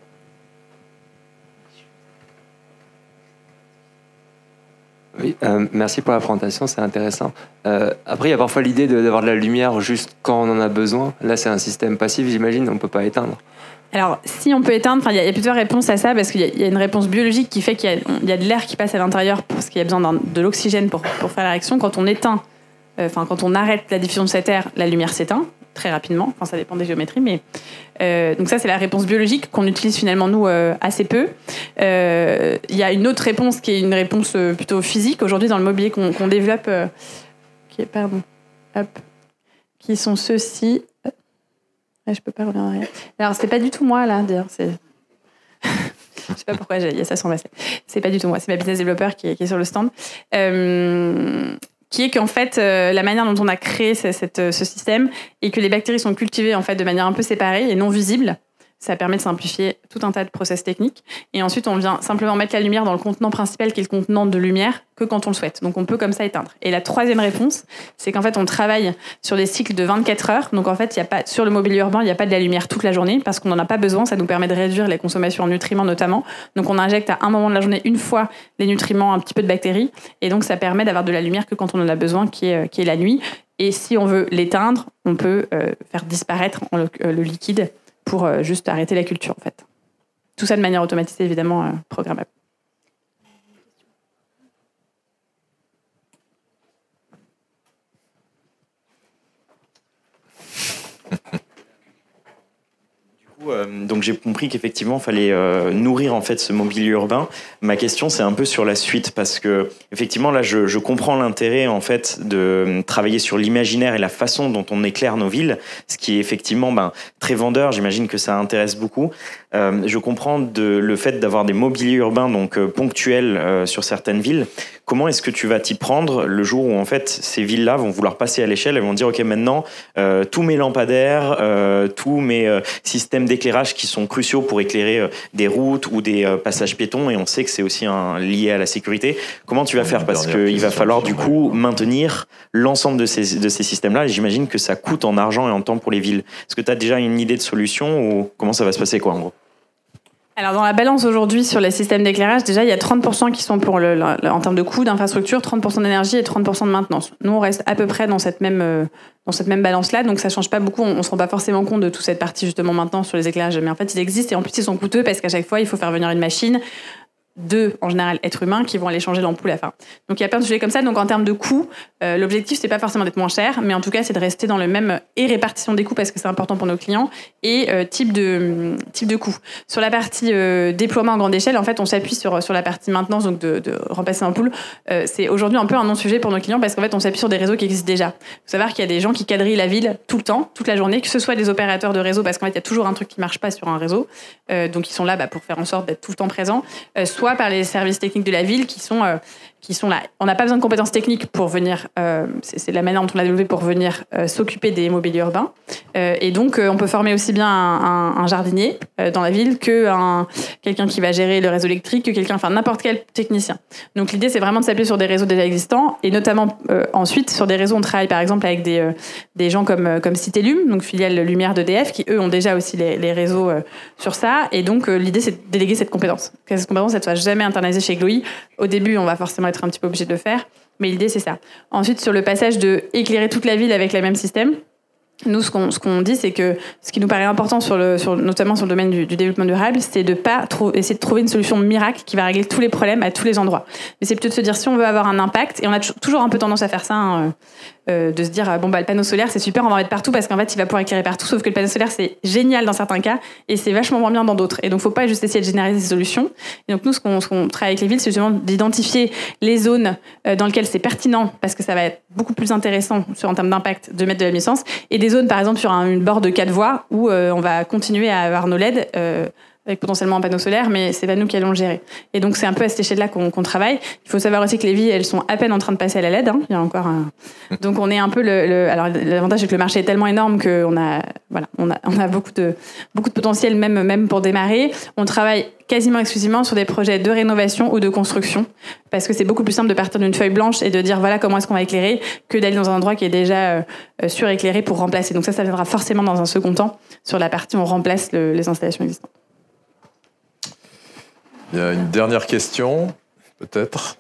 Oui, merci pour la présentation, c'est intéressant. Après, il y a parfois l'idée d'avoir de la lumière juste quand on en a besoin. Là, c'est un système passif, j'imagine, on ne peut pas éteindre. Alors, si on peut éteindre, il y a plusieurs réponses à ça, parce qu'il y a une réponse biologique qui fait qu'il y a de l'air qui passe à l'intérieur, parce qu'il y a besoin de l'oxygène pour faire la réaction. Quand on éteint, quand on arrête la diffusion de cet air, la lumière s'éteint très rapidement. Enfin, ça dépend des géométries, mais donc ça, c'est la réponse biologique qu'on utilise finalement nous assez peu. Il y a une autre réponse qui est une réponse plutôt physique aujourd'hui dans le mobilier qu'on développe, qui sont ceux-ci. Je peux pas revenir en arrière. Alors, c'était pas du tout moi là, d'ailleurs. Je sais pas pourquoi il y a ça sur ma slide. C'est pas du tout moi, c'est ma business développeur qui est sur le stand. Qui est qu'en fait, la manière dont on a créé ce système et que les bactéries sont cultivées en fait de manière un peu séparée et non visible, ça permet de simplifier tout un tas de process techniques. Et ensuite, on vient simplement mettre la lumière dans le contenant principal qui est le contenant de lumière que quand on le souhaite. Donc, on peut comme ça éteindre. Et la troisième réponse, c'est qu'en fait, on travaille sur des cycles de 24 heures. Donc, en fait, sur le mobilier urbain, il n'y a pas de la lumière toute la journée parce qu'on n'en a pas besoin. Ça nous permet de réduire les consommations en nutriments notamment. Donc, on injecte à un moment de la journée, une fois, les nutriments, un petit peu de bactéries. Et donc, ça permet d'avoir de la lumière que quand on en a besoin, qui est la nuit. Et si on veut l'éteindre, on peut faire disparaître le liquide pour juste arrêter la culture, en fait. Tout ça de manière automatisée, évidemment, programmable. Du coup, Donc j'ai compris qu'effectivement, il fallait nourrir en fait ce mobilier urbain. Ma question, c'est un peu sur la suite, parce que effectivement, là, je comprends l'intérêt en fait de travailler sur l'imaginaire et la façon dont on éclaire nos villes, ce qui est effectivement très vendeur. J'imagine que ça intéresse beaucoup. Je comprends le fait d'avoir des mobiliers urbains donc ponctuels sur certaines villes. Comment est-ce que tu vas t'y prendre le jour où en fait ces villes-là vont vouloir passer à l'échelle, elles vont dire ok, maintenant tous mes lampadaires, tous mes systèmes d'éclairage qui sont cruciaux pour éclairer des routes ou des passages piétons, et on sait que c'est aussi lié à la sécurité. Comment tu vas faire, parce qu'il va falloir du coup maintenir l'ensemble de ces systèmes-là, et j'imagine que ça coûte en argent et en temps pour les villes. Est-ce que tu as déjà une idée de solution, ou comment ça va se passer en gros? Alors dans la balance aujourd'hui sur les systèmes d'éclairage, déjà il y a 30% qui sont pour en termes de coûts d'infrastructure, 30% d'énergie et 30% de maintenance. Nous on reste à peu près dans cette même balance-là, donc ça change pas beaucoup. On se rend pas forcément compte de toute cette partie justement maintenant sur les éclairages, mais en fait ils existent et en plus ils sont coûteux parce qu'à chaque fois il faut faire venir une machine, en général êtres humains qui vont aller changer l'ampoule à la fin. Donc il y a plein de sujets comme ça. Donc en termes de coûts, l'objectif c'est pas forcément d'être moins cher, mais en tout cas c'est de rester dans le même répartition des coûts parce que c'est important pour nos clients et type de coûts. Sur la partie déploiement à grande échelle, en fait on s'appuie sur la partie maintenance, donc de remplacer l'ampoule. C'est aujourd'hui un peu un non-sujet pour nos clients parce qu'en fait on s'appuie sur des réseaux qui existent déjà. Il faut savoir qu'il y a des gens qui quadrillent la ville tout le temps, toute la journée, que ce soit des opérateurs de réseau, parce qu'en fait il y a toujours un truc qui marche pas sur un réseau, donc ils sont là pour faire en sorte d'être tout le temps présents, soit par les services techniques de la ville qui sont là. On n'a pas besoin de compétences techniques pour venir, c'est la manière dont on l'a développé pour venir s'occuper des mobiliers urbains. Et donc, on peut former aussi bien un jardinier dans la ville que quelqu'un qui va gérer le réseau électrique, que n'importe quel technicien. Donc, l'idée, c'est vraiment de s'appuyer sur des réseaux déjà existants et notamment ensuite sur des réseaux. On travaille par exemple avec des gens comme Citélum, donc filiale Lumière d'EDF, qui eux ont déjà aussi les réseaux sur ça. Et donc, l'idée, c'est de déléguer cette compétence. Que cette compétence, elle ne soit jamais internalisée chez Glowy. Au début, on va forcément être un petit peu obligé de le faire, mais l'idée c'est ça. Ensuite, sur le passage de éclairer toute la ville avec le même système, nous ce qu'on dit, c'est que ce qui nous paraît important notamment sur le domaine du développement durable, c'est de pas essayer de trouver une solution miracle qui va régler tous les problèmes à tous les endroits. Mais c'est plutôt de se dire, si on veut avoir un impact, et on a toujours un peu tendance à faire ça, de se dire le panneau solaire c'est super, on va en mettre partout parce qu'en fait il va pouvoir éclairer partout, sauf que le panneau solaire c'est génial dans certains cas et c'est vachement moins bien dans d'autres, et donc faut pas juste essayer de généraliser ces solutions. Et donc nous ce qu'on travaille avec les villes, c'est justement d'identifier les zones dans lesquelles c'est pertinent parce que ça va être beaucoup plus intéressant en termes d'impact de mettre de la luminescence, et des zones par exemple sur une bord de 4 voies où on va continuer à avoir nos LED avec potentiellement un panneau solaire, mais c'est pas nous qui allons le gérer. Et donc c'est un peu à cette échelle-là qu'on travaille. Il faut savoir aussi que les villes, elles sont à peine en train de passer à la LED. Il y a encore donc on est un peu alors l'avantage c'est que le marché est tellement énorme qu'on a beaucoup de potentiel même pour démarrer. On travaille quasiment exclusivement sur des projets de rénovation ou de construction, parce que c'est beaucoup plus simple de partir d'une feuille blanche et de dire voilà comment est-ce qu'on va éclairer, que d'aller dans un endroit qui est déjà suréclairé pour remplacer. Donc ça viendra forcément dans un second temps sur la partie où on remplace les installations existantes. Il y a une dernière question, peut-être.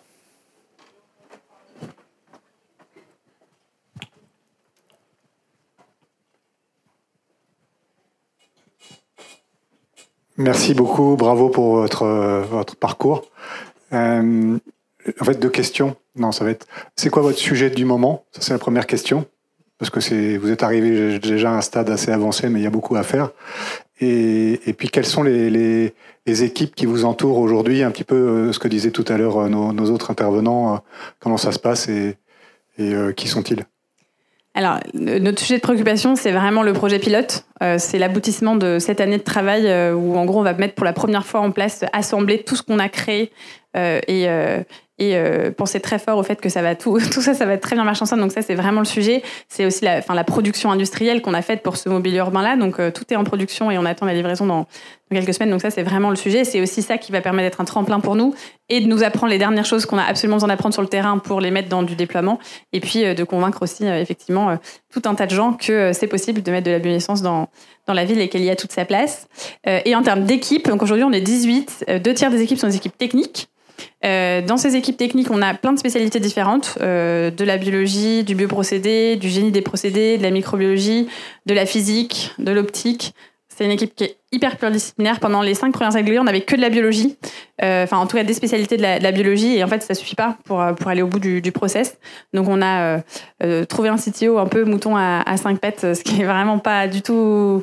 Merci beaucoup, bravo pour votre parcours. En fait, 2 questions. Non, ça va être. C'est quoi votre sujet du moment? Ça, c'est la première question, parce que vous êtes arrivé déjà à un stade assez avancé, mais il y a beaucoup à faire. Et puis, quelles sont les équipes qui vous entourent aujourd'hui? Un petit peu ce que disaient tout à l'heure nos autres intervenants. Comment ça se passe et qui sont-ils? Alors, notre sujet de préoccupation, c'est vraiment le projet pilote. C'est l'aboutissement de cette année de travail où, en gros, on va mettre pour la première fois en place, assembler tout ce qu'on a créé et penser très fort au fait que ça va tout ça va très bien marcher ensemble. Donc ça, c'est vraiment le sujet. C'est aussi la production industrielle qu'on a faite pour ce mobilier urbain-là. Donc tout est en production et on attend la livraison dans quelques semaines. Donc ça, c'est vraiment le sujet. C'est aussi ça qui va permettre d'être un tremplin pour nous et de nous apprendre les dernières choses qu'on a absolument besoin d'apprendre sur le terrain pour les mettre dans du déploiement. Et puis de convaincre aussi, effectivement, tout un tas de gens que c'est possible de mettre de la bioluminescence dans la ville et qu'elle y a toute sa place. Et en termes d'équipe, donc aujourd'hui, on est 18. 2 tiers des équipes sont des équipes techniques. Dans ces équipes techniques, on a plein de spécialités différentes, de la biologie, du bioprocédé, du génie des procédés, de la microbiologie, de la physique, de l'optique. C'est une équipe qui est hyper pluridisciplinaire. Pendant les 5 premières années, on n'avait que de la biologie, en tout cas des spécialités de la biologie, et en fait ça suffit pas pour aller au bout du process. Donc on a trouvé un CTO un peu mouton à 5 pattes, ce qui est vraiment pas du tout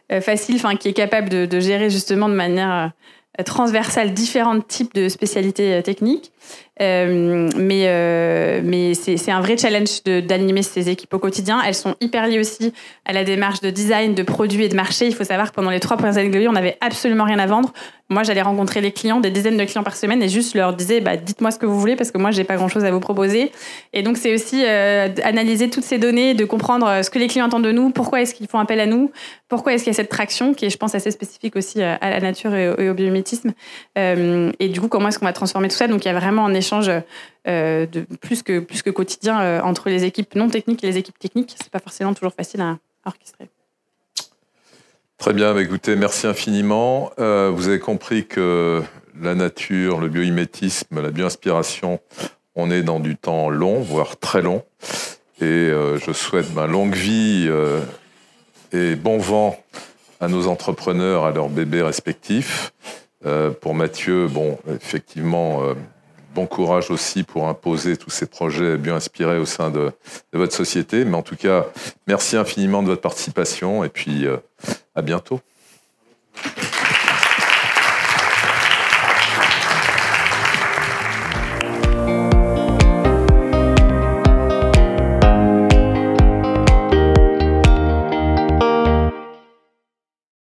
facile, qui est capable de gérer justement de manière transversale différents types de spécialités techniques. Mais c'est un vrai challenge d'animer ces équipes au quotidien. Elles sont hyper liées aussi à la démarche de design, de produits et de marché. Il faut savoir que pendant les 3 premières années de Glowy, on n'avait absolument rien à vendre. Moi, j'allais rencontrer les clients, des dizaines de clients par semaine, et juste leur disais, dites-moi ce que vous voulez, parce que moi, j'ai pas grand-chose à vous proposer. Et donc, c'est aussi analyser toutes ces données, de comprendre ce que les clients attendent de nous, pourquoi est-ce qu'ils font appel à nous, pourquoi est-ce qu'il y a cette traction, qui est, je pense, assez spécifique aussi à la nature et au biomimétisme. Et du coup, comment est-ce qu'on va transformer tout ça? Donc, il y a vraiment un échange de plus que quotidien entre les équipes non techniques et les équipes techniques. C'est pas forcément toujours facile à orchestrer. Très bien, écoutez, merci infiniment. Vous avez compris que la nature, le biomimétisme, la bioinspiration, on est dans du temps long, voire très long. Et je souhaite longue vie et bon vent à nos entrepreneurs, à leurs bébés respectifs. Pour Mathieu, effectivement, bon courage aussi pour imposer tous ces projets bio-inspirés au sein de votre société. Mais en tout cas, merci infiniment de votre participation et puis à bientôt.